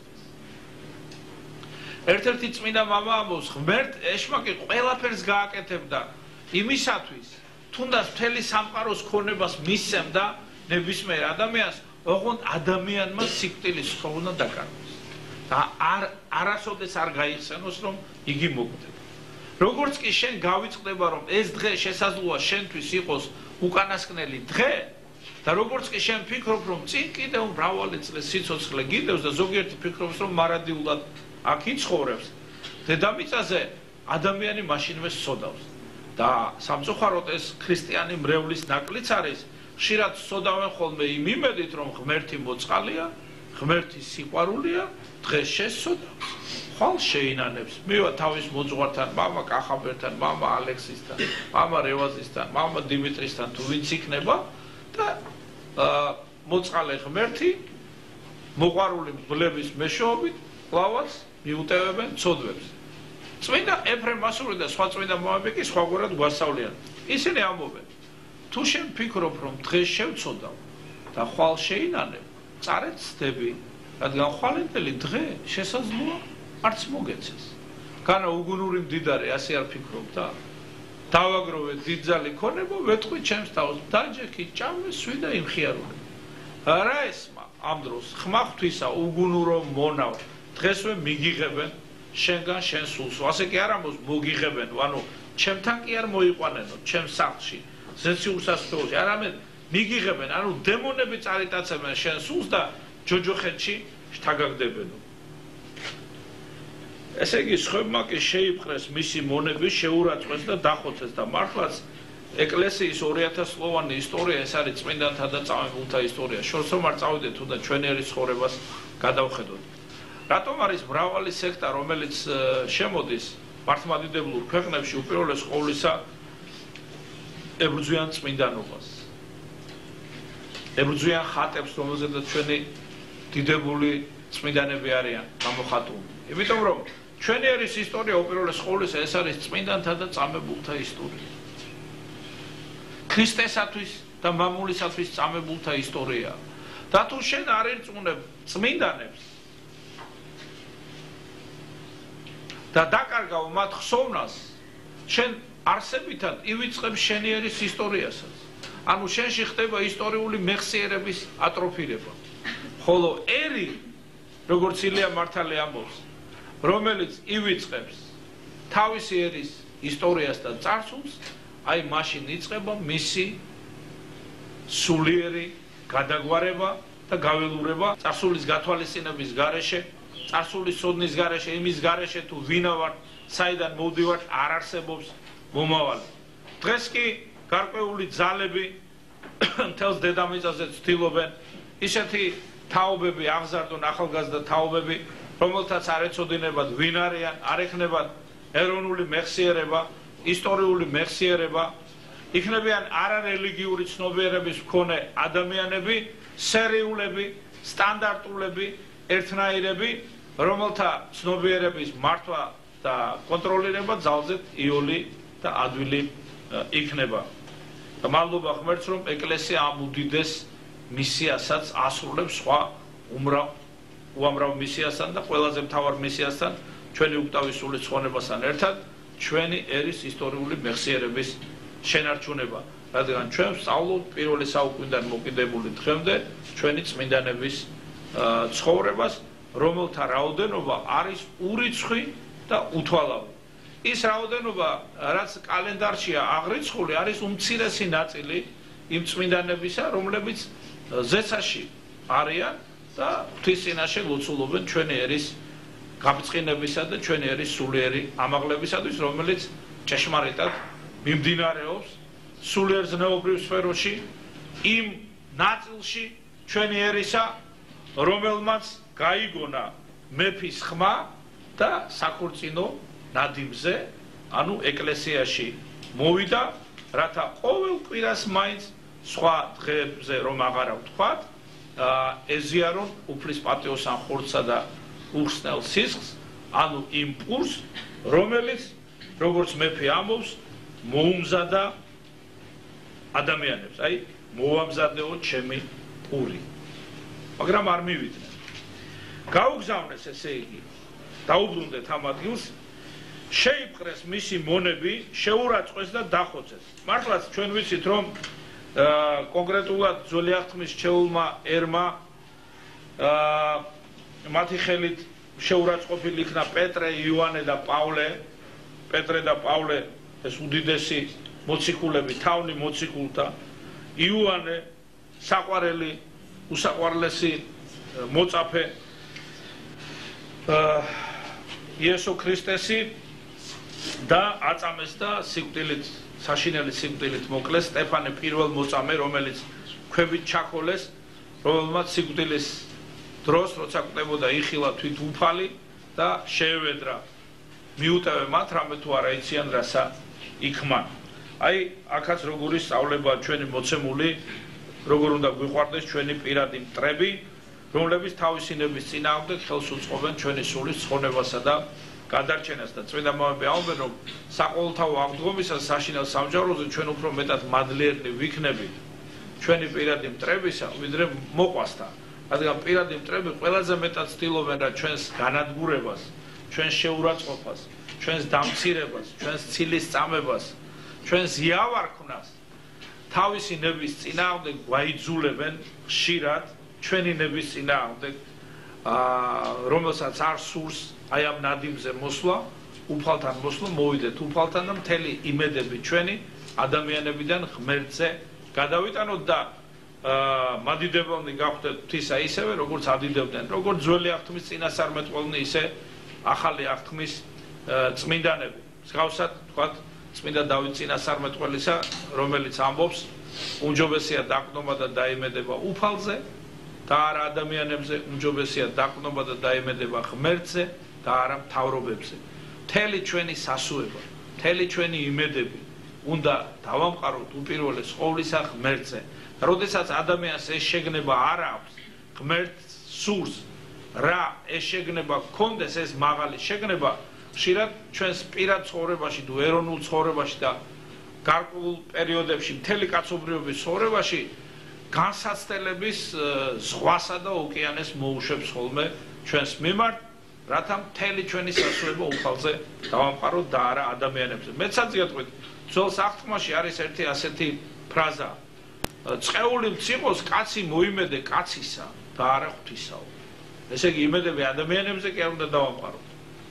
Speaker 1: ერთ-ერთი წმინდა მამა ამბობს, ღმერთ ეშმაკი ყველაფერს გააკეთებდა იმისათვის, თუნდაც მთელი სამყაროს ქონებას მისცემდა ნებისმიერ ადამიანს, ოღონდ ადამიანმა სიკვდილის ხსოვნა დაკარგოს. და არ არასოდეს არ გაიხსენოს, რომ იგი მოვკვდება. როგორც კი შენ გავიწყდება, რომ ეს დღე შესაძლოა შენთვის იყოს უკანასკნელი დღე, და როგორც კი შენ ფიქრობ, რომ წინ კიდევ მრავალი წლის სიცოცხლე გიდევს და ზოგიერთი ფიქრობს, რომ მარადიულად აქ იცხოვრებს, დედამიწაზე ადამიანი მაშინვე სოდავს. და სამწუხაროდ ეს ქრისტიანი მრევლის ნაკლიც არის, ხშირად სოდავენ ხოლმე იმ იმედით, რომ ღმერთი მოწყალია, ღმერთი სიყვარულია, დღეს შესოდავს, ხვალ შეინანებს. მივა თავის მოძღვართან, მამა კახაბერთან, მამა ალექსისთან, მამა რევაზისთან, მამა დიმიტრისთან თუ ვინც იქნება და მოწყალე ღმერთი მოყვარული მღვდლების მეშვეობით კლავაც მიუტევებენ ცოდვებს. წმინდა ეფრემ მასური და სხვა წმინდა მამები კი სხვაგვარად გვასწავლიან. ისინი ამბობენ, თუ შენ ფიქრობ, რომ დღეს შევცოდავ და ხვალ შეინანებ, წარეთ ცდები, რადგან ხვალინდელი დღე შესაძლოა არც მოგეცეს. განა უგუნური მდიდარი ასე არ ფიქრობდა. დავაგროვე დიდძალი ქონება, ვეთყვი ჩემს თავს, დაჯექი, ჭამე, სვი და იმხიარულე. რა ესმა ამ დროს ხმა ღვთისა უგუნურო მონავ, დღესვე მიგიღებენ შენგან შენ სულს. ასე კი არ ამბობს მოგიღებენ, ანუ ჩემთან კი არ მოიყვანენო, ჩემს სახლში, ზეციურ სასწაულში, არამედ მიგიღებენ, ანუ დემონები წარიტაცებენ შენ სულს და ჯოჯოხეთში შთაგაგდებენო. ესე იგი, სხვებმა კი შეიპყრეს მისი მონები, შეურაცხყვეს და დახოცეს და მართლაც ეკლესიის ორი ათასწლოვანი ისტორია, ეს არის წმინდანთა და წამებულთა ისტორია. შორს რომ არ წავიდეთ, თუნდაც ჩვენი ერის ცხოვრებას გადავხედოთ. რატომ არის მრავალი სექტა, რომელიც შემოდის მართლმადიდებლურ ქვეყნებში, უპირველეს ყოვლისა ებრძვიან წმინდანობას. ებრძვიან ხატებს, რომელზედაც ჩვენი დიდებული წმინდანები არიან გამოხატული. იმიტომ რომ ჩვენი ერის ისტორია უპირველეს ყოვლისა ეს არის წმინდანთა და წამებულთა ისტორია. ქრისტესათვის და მამულისათვის წამებულთა ისტორია. და თუ შენ არ ერწმუნებ წმინდანებს და დაკარგავ მათ ხსოვნას, შენ არსებითად ივიწყებ შენი ერის ისტორიასაც. ანუ შენში ხდება ისტორიული მეხსიერების ატროფირება. ხოლო ერი, როგორც ილია მართალი ამბობს, რომელიც ივიწყებს თავისი ერის ისტორიას და წარსულს, აი მაშინ იწყება მისი სულიერი გადაგვარება და გაველურება წარსულის გათვალისწინების გარეშე, წარსულის სოდნის გარეშე, იმის გარეშე თუ ვინა ვარ, საიდან მოვდივართ, არ არსებობს მომავალი. დღეს კი გარკვეული ძალები მთელს დედამიწაზე ცდილობენ ისეთი თაობები აღზარდონ, ახალგაზრდა თაობები, რომელთაც არ ეცოდინებათ ვინ არიან, არ ექნებათ ეროვნული მეხსიერება, ისტორიული მეხსიერება, იქნებიან არარელიგიური ცნობიერების მქონე ადამიანები, სერიულები, სტანდარტულები, ერთნაირები, რომელთა ცნობიერების მართვა და კონტროლირება ძალზედ იოლი და ადვილი იქნება. და მადლობა ღმერთს, რომ ეკლესია ამ უდიდეს მისიასაც ასრულებს სხვა უმრავ უამრავ მისიასთან და ყველაზე მთავარ მისიასთან ჩვენი უკვდავის სული ცხონებასთან ერთად ჩვენი ერის ისტორიული მეხსიერების შენარჩუნება, რადგან ჩვენ ვსწავლობთ პირველი საუკუნიდან მოკიდებული დღემდე ჩვენი წმინდანების ცხოვრებას, რომელთა რაოდენობა არის ურიცხვი და უთვალავი. ის რაოდენობა, რაც კალენდარშია აღრიცხული, არის უმცირესი ნაწილი იმ წმინდანებისა, რომლებიც ზეცაში არიან და ღვთის წინაშე ლოცულობენ ჩვენი ერის გაბწყინებისა და ჩვენი ერის სულიერი ამაღლებისათვის, რომელიც ჭეშმარიტად მიმდინარეობს სულიერ ზნეობრივ სფეროში, იმ ნაწილში ჩვენი ერისა, რომელმაც გაიგონა მეფის ხმა და საქორწინო ნადიმზე, ანუ ეკლესიაში მოვიდა, რათა ყოველ კვირას მაინც სხვა დღეებზე რომ აღარა ვთქვათ, ეზიარონ უფლის პატიოსან ხორცსა და უხსნელ სისხლს, ანუ იმ პურს, რომელიც, როგორც მეფე ამბობს, მოუმზადა ადამიანებს, აი, მოამზადეო ჩემი პური. მაგრამ არ მივიდნენ. გაუგზავნეს ესე იგი, დაუბრუნდეთ ამ ადგილს, შეიპყრეს მისი მონები, შეურაცხყვეს და დახოცეს. მართლაც ჩვენ ვიცით, რომ კონკრეტულად ძველი აღთქმის ჩეულმა ერმა მათი ხელით შეურაცხყოფილი იქნა პეტრე, იოანე და პავლე. პეტრე და პავლე ეს უდიდესი მოციქულები, თავნი მოციქულთა, იოანე საყვარელი, უსაყვარლესი მოწაფე იესო ქრისტესი და აწამეს და სიკვდილით, საშინელი სიკვდილით მოკლეს სტეფანე პირველ მოწამე, რომელიც ქვებით ჩაქოლეს, რომელმაც სიკვდილის დროს, როცა კვდებოდა, იხილა თვით უფალი და შეევედრა. მიუტევე მათ, რამე თუ არა იციან, რასა იქმან. აი, აქაც როგორი სწავლებაა ჩვენი მოცემული, როგორ უნდა გვიყვარდეს ჩვენი პირადი მტრები, რომლებიც თავისინების წინააღმდეგ ხელს უწყობენ ჩვენი სულის ცხონებასა და გადარჩენას და წმინდა მამები ამბობენ, რომ საყოველთაო აღდგომისას საშინელ სამჯაროზე ჩვენ უფრო მეტად მადლიერნი ვიქნებით ჩვენი პირადი მტრებისა, ვიდრე მოყვასთან. რადგან პირადი მტრები ყველაზე მეტად ცდილობენ რა ჩვენს განადგურებას, ჩვენს შეურაცხყოფას, ჩვენს დამცირებას, ჩვენს ცილის წამებას, ჩვენს იავარქმნას თავისი ნების წინააღმდეგ გვაიძულებენ ხშირად ჩვენი ნების წინააღმდეგ, რომელსაც არ სურს აი ამ ნადიმზე მოსვლა, უფალთან მოსვლა, მოვიდეთ უფალთან და მთელი იმედები ჩვენი ადამიანებიდან ღმერთზე გადავიტანოთ და მადიდებელნი გავხდეთ ღვთისა ისევე, როგორც ადიდებდნენ, როგორც ძველი აღთქმის წინასწარმეტყველნი, ისე ახალი აღთქმის წმინდანები. მსგავსად ვთქვათ, წმინდა დავით წინასწარმეტყველისა, რომელიც ამბობს, უმჯობესია დაყრდნობა და დაიმედება უფალზე და არა ადამიანებზე, უმჯობესია დაყრდნობა და დაიმედება ღმერთზე და არა მთავრობებზე. მთელი ჩვენი სასუება, მთელი ჩვენი იმედები უნდა დავამყაროთ უპირველეს ყოვლისა ღმერთზე. როდესაც ადამიანს ეს შეგნება არ აქვს, ღმერთს სურს, რა ეს შეგნება გქონდეს, ეს მაღალი შეგნება, ხშირად ჩვენს პირად ცხოვრებაში თუ ეროვნულ ცხოვრებაში და გარკვეულ პერიოდებში მთელი კაცობრიობის ცხოვრებაში განსაცდელების ზღვასა და ოკეანეს მოუშვებს ხოლმე ჩვენს მიმართ, რათა მთელი ჩვენი სასუება უფალზე დავამყაროთ და არა ადამიანებზე. მეცაც გეტყვით, ძველ აღთქმაში არის ერთი ასეთი ფრაზა, წყეული მციყოს კაცი მოიმედე კაცისა და არა ღვთისაო. ესე იგი იმედები ადამიანებზე კი არ უნდა დავამყაროთ.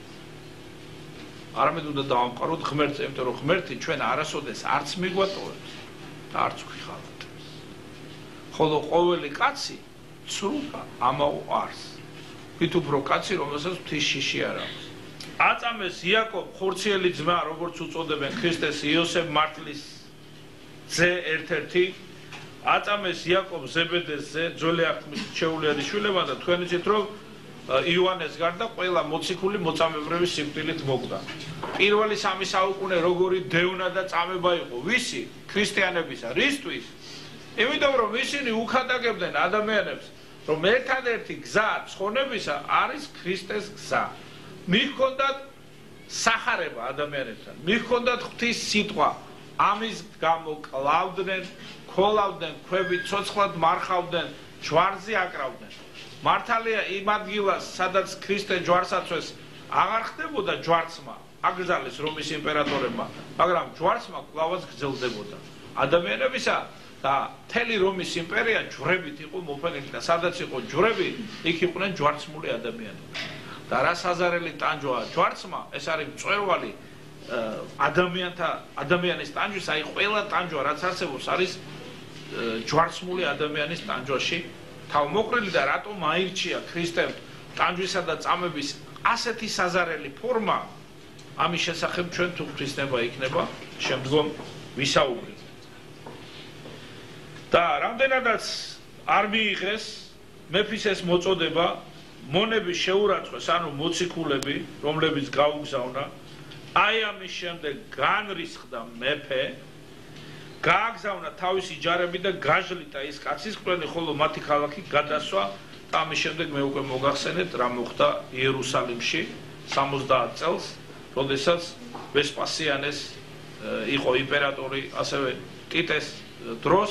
Speaker 1: არამედ უნდა დავამყაროთ ღმერთზე, იმიტომ რომ ღმერთი ჩვენ არასოდეს არც მიგვატოვებს და არც გვიხალატებს. ხოლო ყოველი კაცი ცრუდა ამაო არს. ვით უფრო კაცი, რომელსაც ღვთის შიში არ აქვს. აწამეს იაკობ ხორციელი ძმა, როგორც უწოდებენ ქრისტეს, იოსებ მართლის ძე ერთ-ერთი, აწამეს იაკობ ზებედეს ძე, ძველი აღთქმის შეულიერი შვილებმა და თქვენ იცით, რომ იოანეს გარდა ყველა მოციქული მოწამებრივი სიკვდილით მოკვდა. პირველი სამი საუკუნე როგორი დევნა და წამება იყო, ვისი? ქრისტიანებისა. რისთვის? იმიტომ რომ ისინი უქადაგებდნენ ადამიანებს, რომ ერთადერთი გზა ცხონებისა არის ქრისტეს გზა. მიჰქონდათ სახარება ადამიანებთან, მიჰქონდათ ღვთის სიტყვა, ამის გამო კლავდნენ, ქოლავდნენ, ქვებით ცოცხლად მარხავდნენ, ჯვარზე აკრავდნენ. მართალია იმ ადგილას, სადაც ქრისტე ჯვარს აწვეს, აღარ ხდებოდა ჯვარცმა, აკრძალეს რომის იმპერატორებმა, მაგრამ ჯვარცმა კვლავაც გრძელდებოდა. ადამიანებისა და მთელი რომის იმპერია ჯვრებით იყო მოფენილი და სადაც იყო ჯვრები, იქ იყვნენ ჯვარცმული ადამიანები. და რა საზარელი ტანჯვაა ჯვარცმა, ეს არის მწვერვალი ადამიანთა ადამიანის ტანჯვის, აი ყველა ტანჯვა რაც არსებობს არის ჯვარცმული ადამიანის ტანჯვაში თავმოყრილი და რატომ აირჩია ქრისტემ ტანჯვისა და წამების ასეთი საზარელი ფორმა, ამის შესახებ ჩვენ თუ ქრისტება იქნება შემდგომ ვისაუბრეთ. და რამდენადაც არ მიიღეს მეფის ეს მოწოდება მონების შეურაცხყვეს, ანუ მოციქულები, რომლებიც გაუგზავნა, აი ამის შემდეგ განრისხდა მეფე, გააგზავნა თავისი ჯარები და გაჟლიტა ის კაცისყრელი, ხოლო მათი ქალაქი გადასვა და ამის შემდეგ მე უკვე მოგახსენეთ რა მოხდა იერუსალიმში სამოცდაათ წელს, როდესაც ვესპასიანეს იყო იმპერატორი, ასევე ტიტეს დროს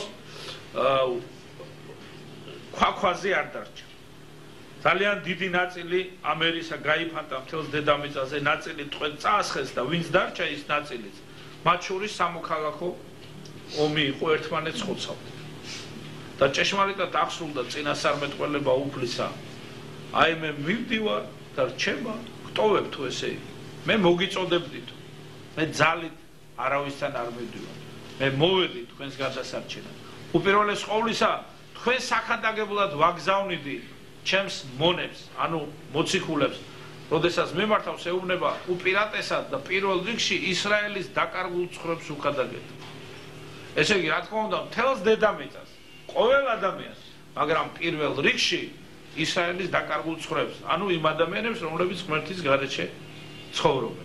Speaker 1: ქვაქვაზე არ დარჩა. ძალიან დიდი ნაწილი ამერისა გაიფანტა მთელს დედამიწაზე, ნაწილი ტყვედ წაასხეს და ვინც დარჩა ის ნაწილიც, მათ შორის სამოქალაქო ომი იყო, ერთმანეთს ხოცავდნენ. და ჭეშმარიტად აღსრულდა წინასწარმეტყველება უფლისა. აი მე მივდივარ და რჩება, გტოვებ თუ ესე იგი. მე მოგიწოდებდით, მე ძალით არავისთან არ მივდივარ. მე მოვედი თქვენს გადასარჩენად. უპირველეს ყოვლისა, თქვენ საქადაგებლად ვაგზავნიდი ჩემს მონებს, ანუ მოციქულებს, როდესაც მიმართავს ეუბნება უპირატესად და პირველ რიგში ისრაელის დაკარგულ ცხვრებს უხადაგეთ. ესე იგი, რა თქმა უნდა, მთელს დედამიწას, ყოველ ადამიანს, მაგრამ პირველ რიგში ისრაელის დაკარგულ ცხვრებს, ანუ იმ ადამიანებს, რომლებიც ღმერთის გარეშე ცხოვრობენ.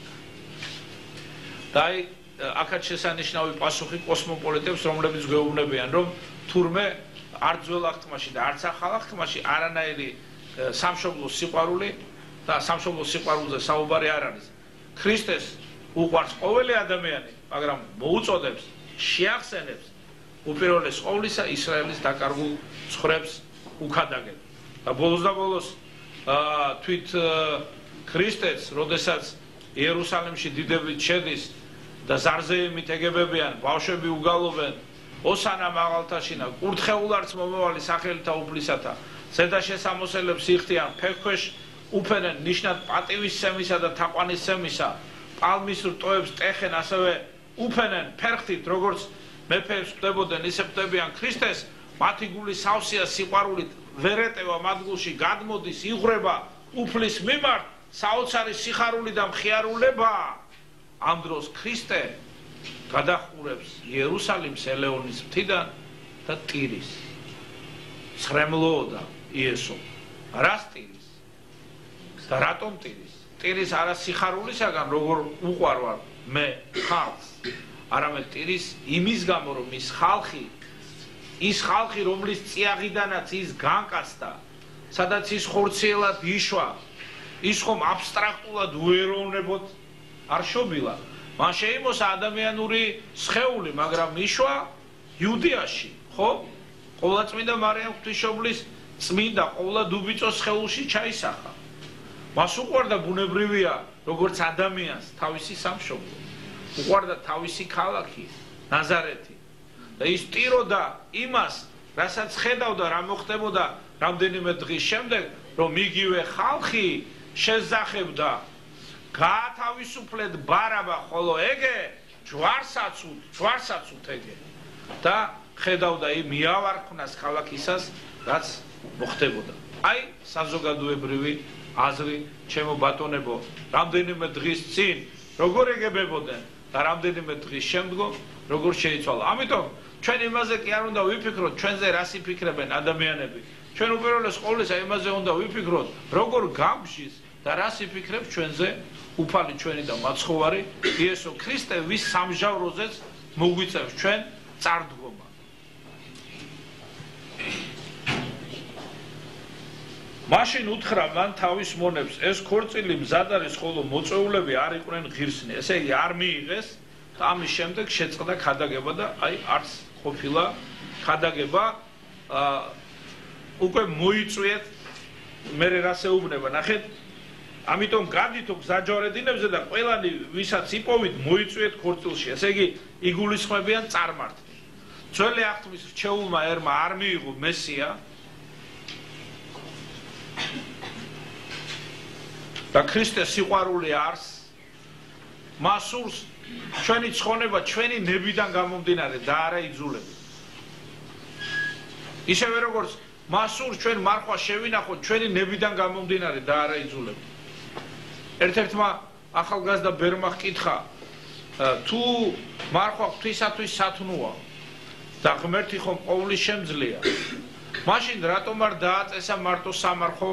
Speaker 1: და აი, აქაც შესანიშნავი პასუხი კოსმოპოლიტებს, რომლებიც გვეუბნებიან, რომ თურმე არც ძველ აღთქმაში და არც ახალ აღთქმაში არანაირი სამშობლოს სიყვარული და სამშობლოს სიყვარულზე საუბარი არ არის. ქრისტეს უყვარს ყოველი ადამიანი, მაგრამ მოუწოდებს, შეახსენებს უპირველეს ყოვლისა ისრაელის დაკარგულ ცხვრებს უქადაგეთ. და ბოლოს და ბოლოს თვით ქრისტეც, როდესაც იერუსალიმში დიდებით შედის და ზარზეიმით ეგებებიან, ბავშვები უგალობენ, ოსანა მაღალთაშინა, კურთხეულარც მომავალი სახელთა უფლისათა, ზედა შესამოსელებს იხდიან, ფეხქვეშ უფენენ ნიშნად პატივისცემისა და თაყვანისცემისა, პალმის რტოებს ტეხენ, ასევე უფენენ ფერხთით, როგორც მეფეებს ხვდებოდნენ, ისე ხვდებიან ქრისტეს, მათი გული სავსეა სიყვარულით, ვერ ეტევა მათ გულში, გადმოდის, იღვრება უფლის მიმართ, საოცარი სიხარული და მხიარულება. ამ დროს ქრისტე გადახურებს იერუსალიმს ელეონის მთიდან და ტირის. ცრემლოოდა იესო. რას ტირის? და რატომ ტირის? ტირის არა სიხარულისაგან, როგორ უყვარვარ მე ხალხს, არამედ ტირის იმის გამო, რომ ის ხალხი, ის ხალხი, რომლის წიაღიდანაც ის განკაცდა, სადაც ის ხორციელად იშვა, ის ხომ აბსტრაქტულად უეროვნებოდ არ შობილა. მან შეიმოსა ადამიანური სხეული, მაგრამ იშვა იუდეაში, ხო? ყოვლადწმინდა მარიამ ღვთისმშობლის წმინდა ყოვლადუბიწო სხეულში ჩაისახა. მას უყვარდა ბუნებრივია, როგორც ადამიანს თავისი სამშობლო. უყვარდა თავისი ქალაქი, ნაზარეთი. და ის ტიროდა იმას, რასაც ხედავდა, რა მოხდებოდა რამდენიმე დღის შემდეგ, რომ იგივე ხალხი შეზახებდა გაათავისუფლეთ ბარაბა, ხოლო ეგე ჯვარსაცუდ, ჯვარსაცუდ ეგე. და ხედავდა იმ მიავარქვნას ქალაქისას, რაც მოხდებოდა. აი, საზოგადოებრივი აზრი, ჩემო ბატონებო, რამდენიმე დღის წინ როგორ ეგებებოდნენ და რამდენიმე დღის შემდგომ როგორ შეიცვალა. ამიტომ ჩვენ იმაზე კი არ უნდა ვიფიქროთ, ჩვენზე რას იფიქრებენ ადამიანები. ჩვენ უპირველეს ყოვლისა იმაზე უნდა ვიფიქროთ, როგორ გამბჟის და რას იფიქრებს ჩვენზე უფალი ჩვენი და მაცხოვარი იესო ქრისტე, ვის სამჟავროზეც მოგვიწევს ჩვენ წარდგომა. მაშინ უთხრა მან თავის მონებს, ეს ქორწილი მზად არის, ხოლო მოწვეულები არ იყვნენ ღირსნი. ესე იგი არ მიიღეს და ამის შემდეგ შეწყდა ქადაგება და აი არც ყოფილა ქადაგება უკვე მოიწვიეთ მე რას ეუბნება ნახეთ ამიტომ გადით გზაჯვარედინებზე და ყველანი ვისაც იპოვით მოიწვიეთ ქორწილში ესე იგი იგულისხმებიან წარმართს ძველი აღთქმის რჩეულმა ერმა არ მიიღო მესია და ქრისტეს სიყვარული არს მას სურს ჩვენი ცხონება ჩვენი ნებიდან გამომდინარე და არა იძულებით ისევე როგორც მას სურს ჩვენ მარხვა შევინახოთ ჩვენი ნებიდან გამომდინარე და არა იძულებით ერთ-ერთმა ახალგაზრდა ბერმა ჰკითხა თუ მარხვა ღვთისათვის სათნოა და ღმერთი ხომ ყოვლის შემძლეა მაშინ რატომ არ დააწესა მარტო სამარხო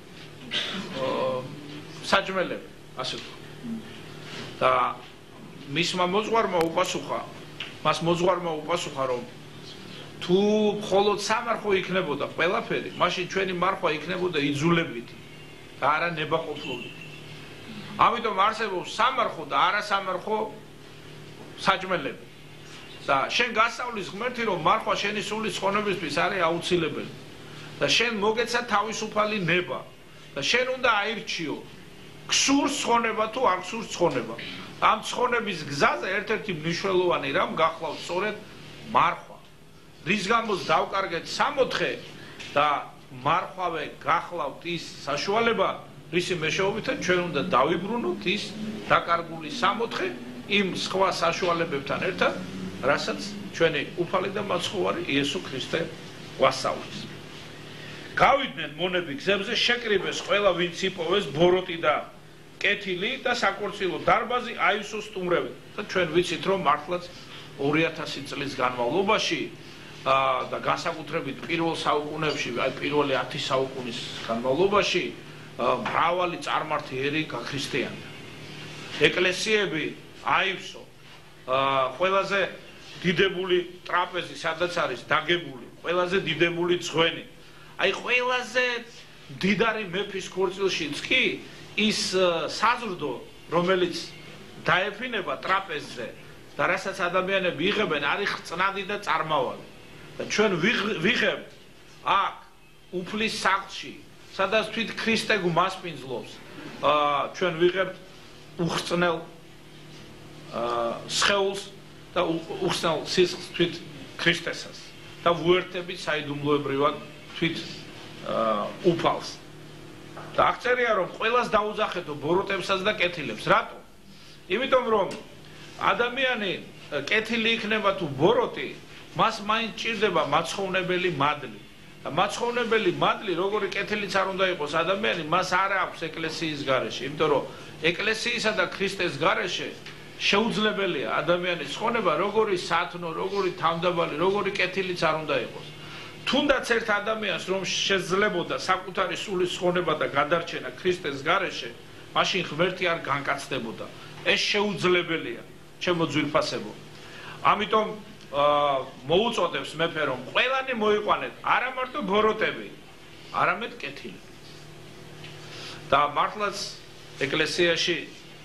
Speaker 1: საჭმელები ასე თუ და მისმა მოძღვარმა უპასუხა მას მოძღვარმა უპასუხა რომ თუ მხოლოდ სამარხო იქნებოდა ყველაფერი მაშინ ჩვენი მარხვა იქნებოდა იძულებითი და არა ნებაყოფლობით ამიტომ არსებობს სამარხო და არასამარხო საჭმელები და შენ გასწავლის ღმერთი რომ მარხვა შენი სული ცხონებისთვის არის აუცილებელი და შენ მოგეცა თავისუფალი ნება და შენ უნდა აირჩიო გსურს ცხონება თუ არ გსურს ცხონება ამ ცხონების გზაზე ერთ-ერთი მნიშვნელოვანი რამ გახლავთ სწორედ მარხვა რის გამოც დავკარგეთ სამოთხე და მარხვავე გახლავთ ის საშუალება რისი მეშვეობითაც ჩვენ უნდა დავიბრუნოთ ის დაკარგული სამოთხე იმ სხვა საშუალებებთან ერთად რასაც ჩვენი უფალი და მაცხოვარი იესო ქრისტე გვასწავლის გავიდნენ მონები გზებზე შეკრიბეს ყველა ვინც იპოვეს ბოროტი და კეთილი და საკურცილო დარბაზი აივსო სტუმრებით და ჩვენ ვიცით რომ მართლაც ორი ათასი წლის განმავლობაში და განსაკუთრებით პირველ საუკუნეებში აი პირველი ათი საუკუნის განმავლობაში მრავალი წარმართიერი გაქრისტიანდა ეკლესიები აივსო ყველაზე დიდებული ტრაპეზი სადაც არის დაგებული ყველაზე დიდებული ძღვენი აი ყველაზე დიდარი მეფის ქორწილშიც კი ის საზრდო რომელიც დაეფინება ტრაპეზზე და რასაც ადამიანები იღებენ არის წნადი და წარმავალი და ჩვენ ვიღებთ აქ უფლის სახლში სადაც თვით ქრისტე გვასპინძლობს ჩვენ ვიღებთ უხრწნელ სხეულს და უხრწნელ სისხლს თვით ქრისტესას და ვუერთებით საიდუმლოებრივად თვით უფალს და აღწერია რომ ყველას დაუძახეთო ბოროტებსაც და კეთილებს რატო? იმიტომ რომ ადამიანი კეთილი იქნება თუ ბოროტი მას მაინც ჭირდება მაცხოვნებელი მადლი და მაცხოვნებელი მადლი როგორი კეთილიც არ უნდა იყოს ადამიანი მას არ აქვს ეკლესიის გარეშე იმიტომ რომ ეკლესიისა და ქრისტეს გარეშე შეუძლებელია ადამიანის ცხონება როგორი სათნო როგორი თავდაბალი როგორი კეთილიც არ უნდა იყოს თუნდაც ერთ ადამიანს რომ შეძლებოდა საკუთარი სულის ცხონება და გადარჩენა ქრისტეს გარეშე მაშინ ღმერთი არ განკაცდებოდა ეს შეუძლებელია ჩემო ძვირფასებო ამიტომ მოუწოდებს მეფე რომ ყველანი მოიყვანეთ არა მარტო ბოროტები არამედ კეთილი და მართლაც ეკლესიაში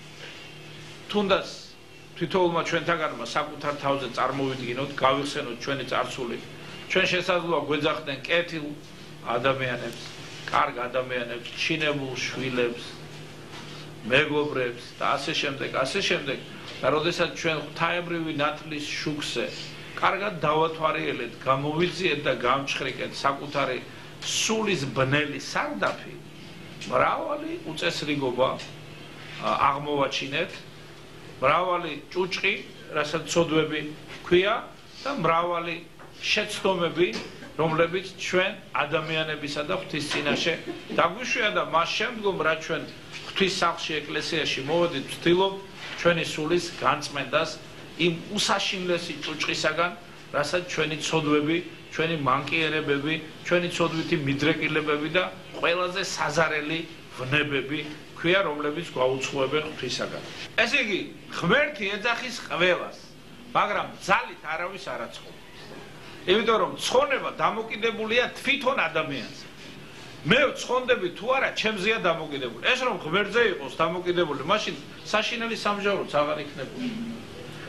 Speaker 1: თუნდაც თვითოულმა ჩვენთაგანმა საკუთარ თავზე წარმოვიდგინოთ გავიხსენოთ ჩვენი წარსული ჩვენ შესაძლოა გვეძახდნენ კეთილ ადამიანებს კარგ ადამიანებს ჩინებულ შვილებს მეგობრებს და ასე შემდეგ ასე შემდეგ და როდესაც ჩვენ ღვთაებრივი ნათლის შუქზე კარგად დავათვალიერეთ გამოვიძიეთ და გამჩხრიკეთ საკუთარი სულის ბნელი სარდაფი მრავალი უწესრიგობა აღმოვაჩინეთ მრავალი ჭუჭყი რასაც ცოდვები ქვია და მრავალი შეცდომები რომლებიც ჩვენ ადამიანებისა და ღვთის წინაშე დაგვიშვია და მას შემდგომ რა ჩვენ ღვთის სახლში ეკლესიაში მოვედით ვცდილობთ ჩვენი სულის განწმენდას იმ უსაშინლესი ჭუჭყისაგან რასაც ჩვენი ცოდვები ჩვენი მანკიერებები ჩვენი ცოდვითი მიდრეკილებები და ყველაზე საზარელი ვნებები ქვია რომლებიც გვაუცხოებენ ღვთისაგან ესე იგი ღმერთი ეძახის ყველას მაგრამ ძალით არავის არ აცხობს იმიტომ რომ ცხონება დამოკიდებულია თვითონ ადამიანზე მე ცხონდები თუ არა ჩემზეა დამოკიდებული ეს რომ ღმერთზე იყოს დამოკიდებული მაშინ საშინელი სამჟავროც აღარ იქნებოდა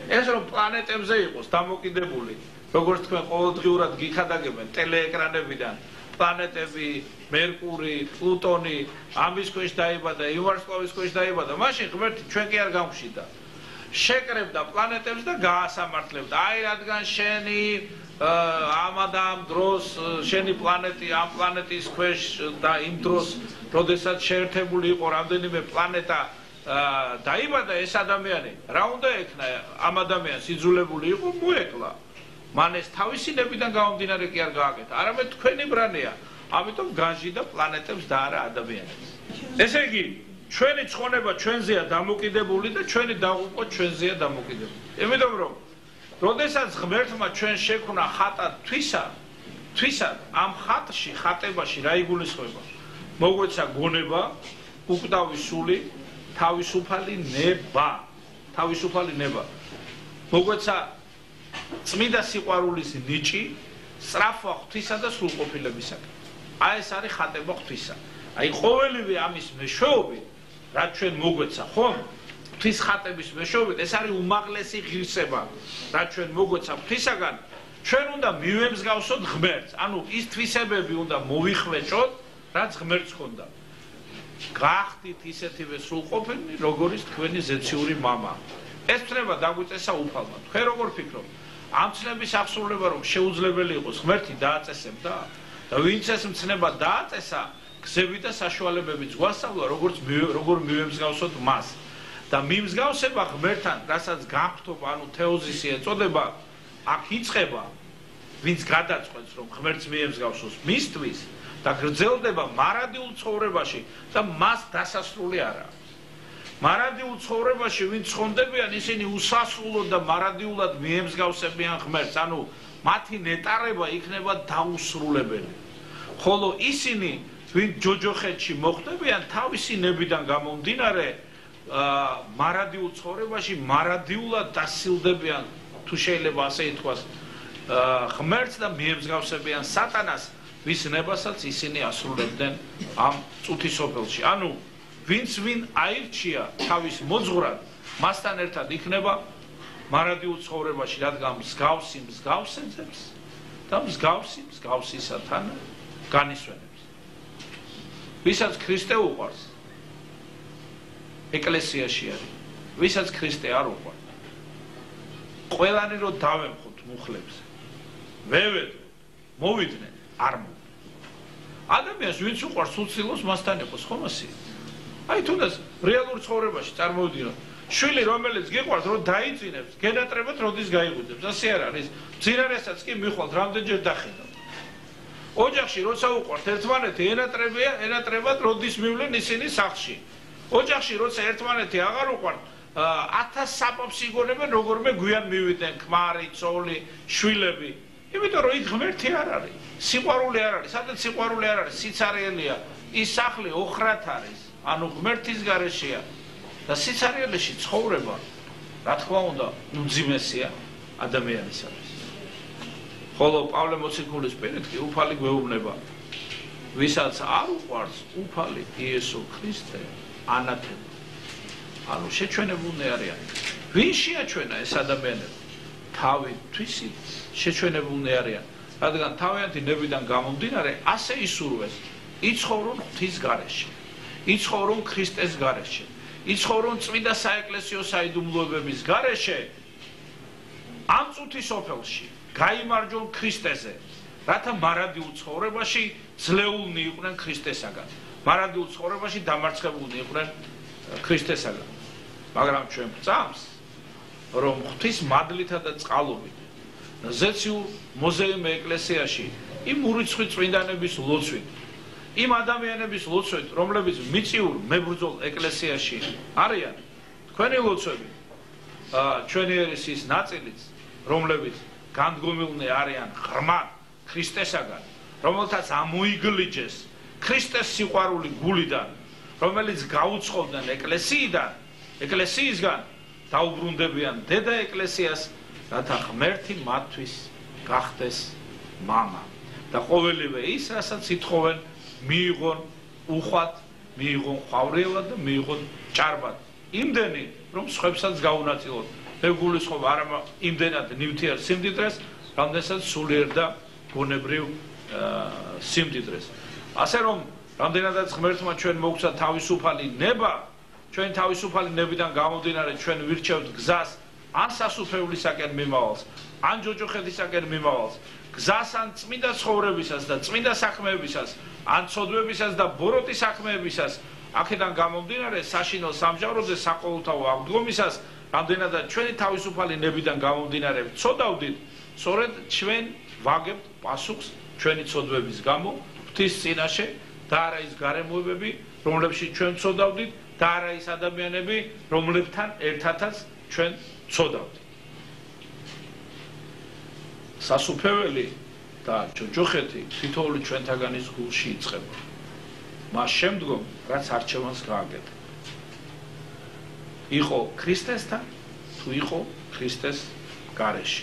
Speaker 1: ეს რომ პლანეტებზე იყოს დამოკიდებული, როგორც თქვენ ყოველდღიურად გიხადაგებენ ტელეეკრანებიდან, პლანეტები, მერკური, პლუტონი, ამის ქვეშ დაიბადა, იუმარსკლავის ქვეშ დაიბადა, მაშინ ღმერთი ჩვენ კი არ გამშვიდა. შეკრებდა პლანეტებს და გაასამართლებდა. აი რადგან შენი ამ და ამ დროს შენი პლანეტი ამ პლანეტის ქვეშ და იმ დროს, როდესაც შეერთებული იყო რამდენიმე პლანეტა დაიბადა ეს ადამიანი, რა უნდა ექნა ამ ადამიანს იძულებული იყო მოეკლა. მან ეს თავისი ნებიდან გამომდინარე კი არ გააკეთა, არამედ თქვენი ბრანია. ამიტომ განჟიდა პლანეტებს და არა ადამიანებს. ესე იგი, ჩვენი ცხონება ჩვენზეა დამოკიდებული და ჩვენი დაღუპვა ჩვენზეა დამოკიდებული. იმიტომ რომ როდესაც ღმერთმა ჩვენ შექმნა ხატა თვისა, თვისა ამ ხატში, ხატებაში რა იგულისხმება? მოგვეცა გონება, უკვდავი სული, თავისუფალი ნება, თავისუფალი ნება. მოგვეცა წმინდა სიყვარულის ნიჭი, სწრაფვა ღვთისა და სრულყოფილებისაკენ. აი ეს არის ხატება ღვთისა. აი ყოველივე ამის მეშვეობით, რაც ჩვენ მოგვეცა, ხომ? ღვთის ხატების მეშვეობით, ეს არის უმაღლესი ღირსება, რაც ჩვენ მოგვეცა ღვთისაგან, ჩვენ უნდა მივემსგავსოთ ღმერთს. ანუ ის თვისებები უნდა მოვიხვეჭოთ, რაც ღმერთს ჰქონდა. გახდით ისეთივე სრულყოფილი, როგორიც თქვენი ზეციური მამა. ეს ცნება დაგვიწესა უფალმა. თქვენ როგორ ფიქრობთ? ამ ცნების აღსრულება რომ შეუძლებელი იყოს, ღმერთი დააწესებდა და ვინც ეს მცნება დააწესა, გზები და საშუალებებიც გვასწავლა, როგორც როგორ მივემსგავსოთ მას. და მიმსგავსება ღმერთთან, რასაც გამხტობა, ანუ თეოზისი ეწოდება, აქ იწყება, ვინც გადაწყვეტს, რომ ღმერთს მიემსგავსოს მისთვის და გრძელდება მარადიულ ცხოვრებაში და მას დასასრული არ აქვს. მარადიულ ცხოვრებაში ვინც ცხონდებიან, ისინი უსასრულოდ და მარადიულად მიემსგავსებიან ღმერთს, ანუ მათი ნეტარება იქნება დაუსრულებელი. ხოლო ისინი, ვინც ჯოჯოხეთში მოხვდებიან, თავისი ნებიდან გამომდინარე, მარადიულ ცხოვრებაში მარადიულად დასილდებიან, თუ შეიძლება ასე ითქვას, ღმერთს და მიემსგავსებიან სატანას, ვის ნებასაც ისინი ასრულებდნენ ამ წუთის სოფელში. ანუ ვინც ვინ აირჩია თავის მოძღვრად, მასთან ერთად იქნება მარადიულ ცხოვრებაში, რადგან მსგავსი მსგავსებს და მსგავსი მსგავსისათან განისვენებს. ვისაც ქრისტე უყვარს, ეკლესიაში არის, ვისაც ქრისტე არ უყვარს, ყველანი რომ დავემხოთ მუხლებს, ვევედრე, მოვიდნენ, არ მოვიდნენ. ადამიანს ვინც უყვარს უცილოს მასთან იყოს, ხომ ასეა? აი თუნდაც რეალურ ცხოვრებაში წარმოვიდგინოთ, შვილი რომელიც გიყვარს, რომ დაიწინებს, გენატრებად როდის გაიღვიძებს, ასე არ არის. მძინარესაც კი მიხვალთ, რამდენჯერ დახედავთ. ოჯახში როცა უყვართ ერთმანეთი, ენატრებია, ენატრებად როდის მივლენ ისინი სახლში. ოჯახში როცა ერთმანეთი აღარ უყვართ, ათას საპობს იგონებენ, როგორმე გვიან მივიდნენ ქმარი, ცოლი, შვილები. იმიტომ რომ იქ ღმერთი არ არის, სიყვარული არ არის, სადაც სიყვარული არ არის, სიცარიელია, ის სახლი ოხრათ არის. ანუ ღმერთის გარეშეა და სიცარიელეში ცხოვრება, რა თქმა უნდა, უძიმესია ადამიანისათვის. ხოლო პავლე მოციქულის პირით კი უფალი გვეუბნება, ვისაც არ უყვარს უფალი იესო ქრისტე ანათემა. ანუ შეჩვენებულნი არიან. ვინ შეაჩვენა ეს ადამიანები? თავი თვისით შეჩვენებულნი არიან, რადგან თავიანთი ნებიდან გამომდინარე ასე ისურვეს, იცხოვრონ ღვთის გარეშე. იცხოვრონ ქრისტეს გარეშე, იცხოვრონ წმინდა საეკლესიო საიდუმლოებების გარეშე, ამ წუთის სოფელში, გაიმარჯვონ ქრისტეზე, რათა მარადიულ ცხოვრებაში ძლეულნი იყვნენ ქრისტესაგან, მარადიულ ცხოვრებაში დამარცხებულნი იყვნენ ქრისტესაგან. მაგრამ ჩვენ ვწამს, რომ ღვთის მადლითა და წყალობით, ზეციურ მოზეიმე ეკლესიაში, იმ ურიცხვი წმინდანების ლოცვით, იმ ადამიანების ლოცვით, რომლებიც მიწიურ მებრძოლ ეკლესიაში არიან, თქვენი ლოცვები, ჩვენი ერისის ნაწილიც, რომლებიც განდგომილნი არიან ღრმად ქრისტესაგან, რომელთაც ამოიგლიჯეს ქრისტეს სიყვარული გულიდან, რომელიც გაუცხობდნენ ეკლესიიდან, ეკლესიისგან, დაუბრუნდებიან დედა ეკლესიას, რათა ღმერთი მათთვის გახდეს მამა. და ყოველივე ის, რასაც ითხოვენ, მიიღონ უხვად, მიიღონ ხვავრიელად და მიიღონ ჭარბად. იმდენი, რომ სხვებსაც გაუნაწილოთ. მე გულისხმობ არა იმდენად ნივთიერ სიმდიდრეს, რამდენსაც სულიერ და გონებრივ სიმდიდრეს. ასე რომ რამდენადაც ღმერთმა ჩვენ მოგცა თავისუფალი ნება, ჩვენ თავისუფალი ნებიდან გამომდინარე ჩვენ ვირჩევთ გზას ან სასუფევლისაკენ მიმავალს, ან ჯოჯოხეთისაკენ მიმავალს, გზას ან წმინდა ცხოვრებისას და წმინდა საქმეებისას, ან ცოდვებისას და ბოროტის საქმეებისას, აქედან გამომდინარე საშინელ სამჟავროზე საყოველთაო აღდგომისას, რამდენადაც ჩვენი თავისუფალი ნებიდან გამომდინარე ვცოდავდით, სწორედ ჩვენ ვაგებთ პასუხს ჩვენი ცოდვების გამო ღვთის წინაშე და არა ის გარემოებები, რომლებშიც ჩვენ ვცოდავდით და არა ის ადამიანები, რომლებთან ერთადაც ჩვენ ვცოდავდით. სასუფეველი და ჯოჯოხეთი თითოეული ჩვენთაგანის გულში იწყება. მას შემდგომ, რაც არჩევანს გააკეთა. იყო ქრისტესთან, თუ იყო ქრისტეს გარეშე.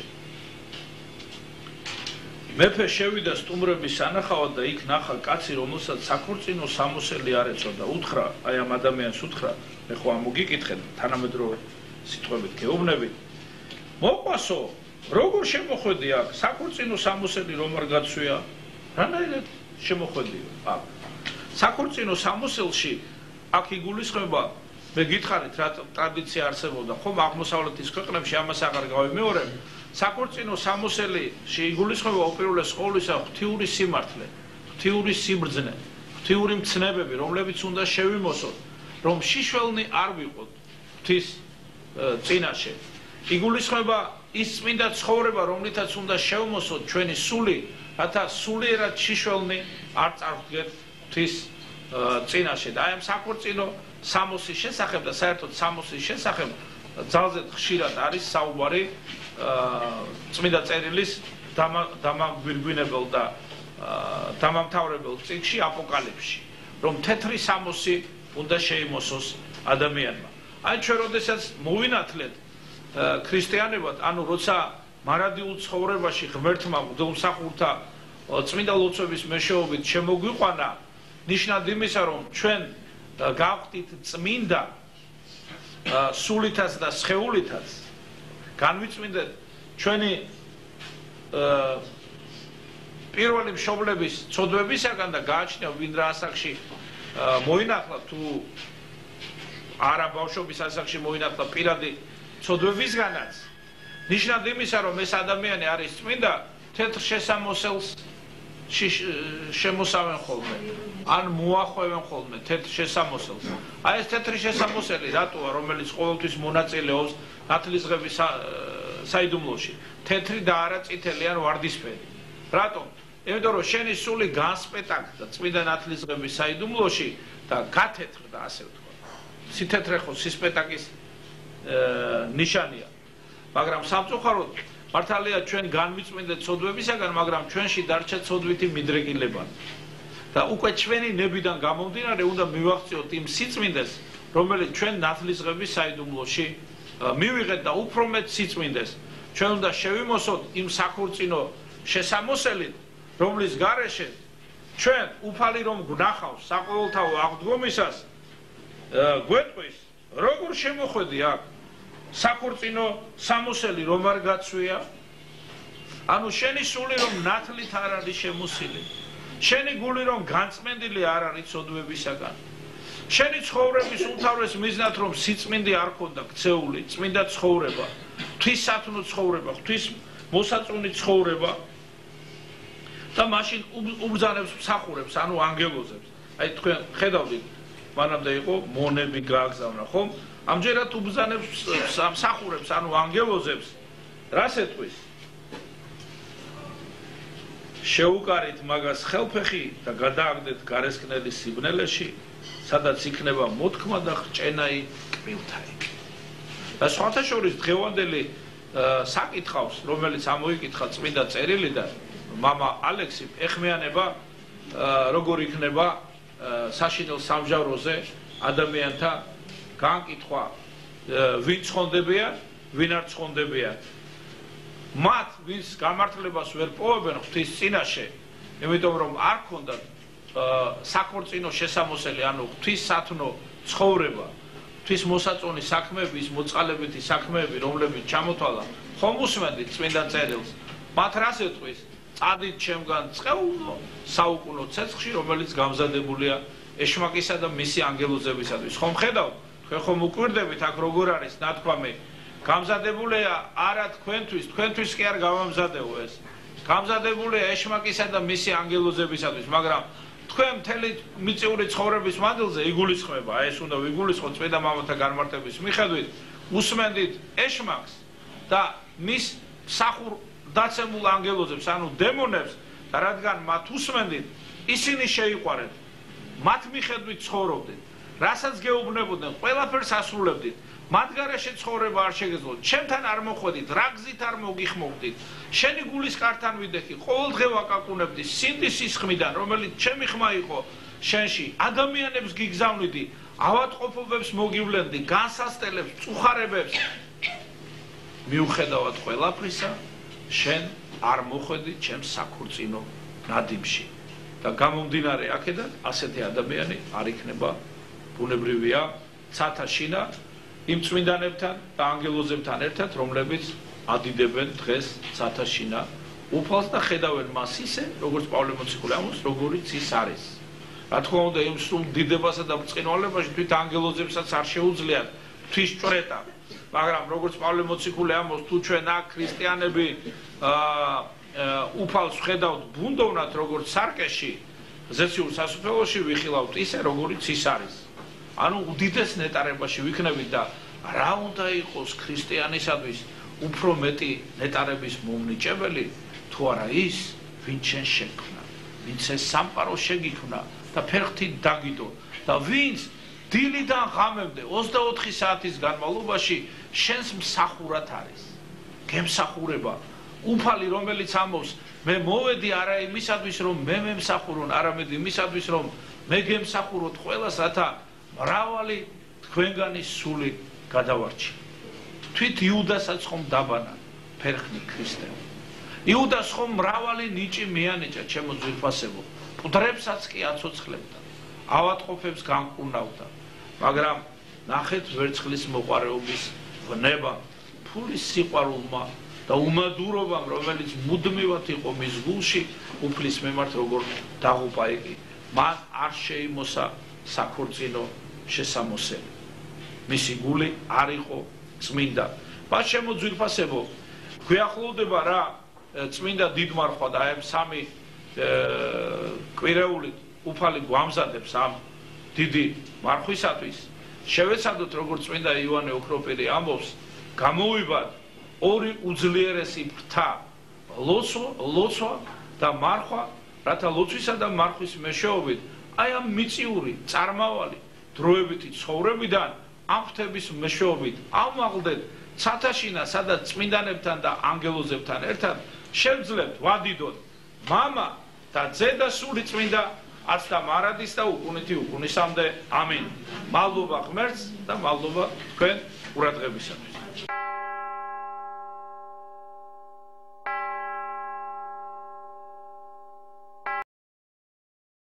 Speaker 1: მეფე შევიდა სტუმრების სანახავად და იქ ნახა კაცი, რომელსაც საქორწინო სამოსელი არ ეწოდა. უთხრა, აი ამ ადამიანს უთხრა, მე ხო ამოგიკითხეთ, თანამედროვე სიტყვებით გეუბნებით. მოყვასო, როგორ შემოხვედი აქ? საქორწინო სამოსელი რომ არ გაცვია? რანაირად შემოხვედიო აქ? საქორწინო სამოსელში აქ იგულისხმება, მე გითხარით რა ტრადიცია არსებობდა, ხომ აღმოსავლეთის ქვეყნებში ამას აღარ გავიმეორებ. საქორწინო სამოსელი შეიგულისხმება უპირველეს ყოვლისა ღვთიური სიმართლე, ღვთიური სიბრძნე, ღვთიური მცნებები, რომლებიც უნდა შევიმოსოთ, რომ შიშველნი არ ვიყოთ ღვთის წინაშე. იგულისხმება ის წმინდა ცხოვრება, რომლითაც უნდა შევმოსოთ ჩვენი სული, რათა სულიერად შიშველნი არ წარვდგეთ ღვთის წინაშე. და აი ამ საქორწინო სამოსის შესახებ და საერთოდ სამოსის შესახებ ძალზე ხშირად არის საუბარი წმინდა წერილის დამაგვირგვინებელ და დამამთავრებელ წიგნში აპოკალიფსში, რომ თეთრი სამოსი უნდა შეიმოსოს ადამიანმა. აი ჩვენ როდესაც მოვინათლეთ ქრისტიანებად, ანუ როცა მარადიულ ცხოვრებაში ღმერთმა მღვდელმსახურთა წმინდა ლოცვების მეშვეობით შემოგვიყვანა, ნიშნად იმისა, რომ ჩვენ გავხდით წმინდა სულითაც და სხეულითაც, განვიწმინდეთ ჩვენი პირველი მშობლების ცოდვებისაგან და გააჩნია ვინ რა ასაკში მოინახლა, თუ არა ბავშვობის ასაკში მოინახლა პირადი ცოდვებისგანაც, ნიშნად იმისა, რომ ეს ადამიანი არის წმინდა, თეთრ შესამოსელს შემოსავენ ხოლმე, ან მოახვევენ ხოლმე თეთრ შესამოსელს. აი ეს თეთრი შესამოსელი რატოა, რომელიც ყოველთვის მონაწილეობს ნათლისღების საიდუმლოში, თეთრი და არა წითელი ან ვარდისფერი. რატომ? იმიტომ რომ შენი სული განსპეტაკდა წმინდა ნათლისღების საიდუმლოში და გათეთრდა, ასე ვთქვა. სითეთრე ხო სისპეტაკის ნიშანია. მაგრამ სამწუხაროდ მართალია ჩვენ განვიწმინდეთ ცოდვებისაგან, მაგრამ ჩვენში დარჩა ცოდვითი მიდრეკილება. და უკვე ჩვენი ნებიდან გამომდინარე უნდა მივახციოთ იმ სიწმინდეს, რომელიც ჩვენ ნათლისღების საიდუმლოში მივიღეთ და უფრო მეტ სიწმინდეს. ჩვენ უნდა შევიმოსოთ იმ საქორწინო შესამოსელით, რომლის გარეშე ჩვენ უფალი რომ გნახავს საყოველთაო აღდგომისას, გვეტყვის, როგორ შემოხვედი აქ? საქორწინო სამოსელი რომ არ გაცვია? ანუ შენი სული რომ ნათლით არ არის შემოსილი, შენი გული რომ განწმენდილი არ არის ცოდვებისაგან, შენი ცხოვრების უმთავრეს მიზნად რომ სიწმინდე არ ქონდა ქცეული, წმინდა ცხოვრება, ღვთისსათნო ცხოვრება, ღვთის მოსაწონი ცხოვრება და მაშინ უბრძანებს მსახურებს, ანუ ანგელოზებს. აი თქვენ ხედავდით, მანამდე იყო მონები გააგზავნა, ხომ? ამჯერად უბრძანებს მსახურებს, ანუ ანგელოზებს. რას ეტყვის? შეუკარით მაგას ხელფეხი და გადააგდეთ გარესკნელი სიბნელეში, სადაც იქნება მოთქმა და ხრჭენაი კბილთაი. და სხვათა შორის დღევანდელი საკითხავს, რომელიც ამოიკითხა წმინდა წერილიდან, მამა ალექსი ეხმიანება როგორ იქნება საშინელ სამჟავროზე ადამიანთა განკითხვა, ვინ ცხონდებიან, ვინ არ ცხონდებიან. მათ, ვინც გამართლებას ვერ პოვებენ ღვთის წინაშე, იმიტომ რომ არ ქონდათ საქორწინო შესამოსელი, ანუ ღვთისსათნო ცხოვრება, თვის მოსაწონი საქმეები, ის მოწყალებითი საქმეები, რომლებიც ჩამოთვალა, ხომ უსმენდით წმინდა წერილს, მათ რას ეტყვის? წადით ჩემგან წყეულო საუკუნო ცეცხლში, რომელიც გამზადებულია ეშმაკისა და მისი ანგელოზებისათვის. ხომ ხედავთ? თქვენ ხომ უკვირდებით აქ როგორ არის ნათქვამი? გამზადებულია არა თქვენთვის, თქვენთვის კი არ გამამზადეო ეს. გამზადებულია ეშმაკისა და მისი ანგელოზებისათვის, მაგრამ თქვენ მთელი მიწიური ცხოვრების მანძილზე იგულისხმება, ეს უნდა ვიგულისხმოთ წმინდა მამათა განმარტების მიხედვით, უსმენდით ეშმაკს და მის მსახურ დაცემულ ანგელოზებს, ანუ დემონებს და რადგან მათ უსმენდით, ისინი შეიყვარეთ, მათ მიხედვით ცხოვრობდით, რასაც გეუბნებოდნენ, ყველაფერს ასრულებდით. მათ გარეშე ცხოვრება არ შეგეძლოთ, ჩემთან არ მოხვედით, რა გზით არ მოგიხმობდით, შენი გულის კართან ვიდექი, ყოველდღე ვაკაკუნებდი სინდისის ხმიდან, რომელიც ჩემი ხმა იყო შენში, ადამიანებს გიგზავნიდი, ავადმყოფობებს მოგივლენდი, განსასწელებს, წუხარებებს. მიუხედავად ყველაფრისა, შენ არ მოხვედი ჩემს საქორწინო ნადიმში. და გამომდინარე აქედან, ასეთი ადამიანი არ იქნება ბუნებრივია ცათა შინა იმ წმინდანებთან და ანგელოზებთან ერთად, რომლებიც ადიდებენ დღეს ცათა შინა უფალს და ხედავენ მას ისე, როგორც პავლე მოციქული ამბობს, როგორიც ის არის. რა თქმა უნდა, იმ სულ დიდებასა და ბრწყინვალებაში თვით ანგელოზებსაც არ შეუძლიათ თვის ჭრეტა, მაგრამ როგორც პავლე მოციქული ამბობს, თუ ჩვენ აქ ქრისტიანები უფალს ხედავთ ბუნდოვნად, როგორც სარკეში, ზეციურ სასუფეველოში ვიხილავთ ისე, როგორიც ის არის. ანუ უდიდეს ნეტარებაში ვიქნებით და რა უნდა იყოს ქრისტიანისათვის უფრო მეტი ნეტარების მომნიჭებელი, თუ არა ის, ვინც შენ შექმნა, ვინც ეს სამყარო შეგიქმნა და ფერხთით დაგიდო და ვინც დილიდან ღამემდე ოცდაოთხი საათის განმავლობაში შენს მსახურად არის. გემსახურება, უფალი, რომელიც ამბობს, მე მოვედი არა იმისათვის, რომ მე მემსახურონ, არამედ იმისათვის, რომ მე გემსახუროთ ყველას, რათა მრავალი თქვენგანი სული გადავარჩი. თვით იუდასაც ხომ დაბანა ფერხნი ქრისტე. იუდას ხომ მრავალი ნიჭი მიანიჭა ჩემო ძვირფასებო, მკვდრებსაც კი აცოცხლებდა, ავადმყოფებს განკურნავდა, მაგრამ ნახეთ ვერცხლის მოყვარეობის ვნება, ფულის სიყვარულმა და უმადურობამ, რომელიც მუდმივად იყო მის გულში, უფლის მიმართ როგორ დაღუპა იგი. მან არ შეიმოსა საქორწინო შესამოსელი. მისი გული არ იყო წმინდა. მას შემო ძვირფასებო, გვიახლოვდება რა წმინდა დიდმარხვა და აი სამი კვირეულით უფალი გვამზადებს ამ დიდი მარხვისათვის. შევეცადოთ, როგორც წმინდა იოანე ოქროპირი ამბობს, გამოვიბად ორი უძლიერესი ფრთა, ლოცვა და მარხვა, რათა ლოცვისა და მარხვის მეშვეობით აი ამ მიწიური წარმავალი დროებითი ცხოვრებიდან ამ ღვთების მეშვეობით ავმაღლდეთ ცათაშინა, სადაც წმინდანებთან და ანგელოზებთან ერთად შევძლებთ ვადიდოთ მამა და ძე და სული წმინდა აცდა მარადის და უკუნითი უკუნისამდე. ამინ. მადლობა ღმერთს და მადლობა თქვენ ყურადღებისათვის.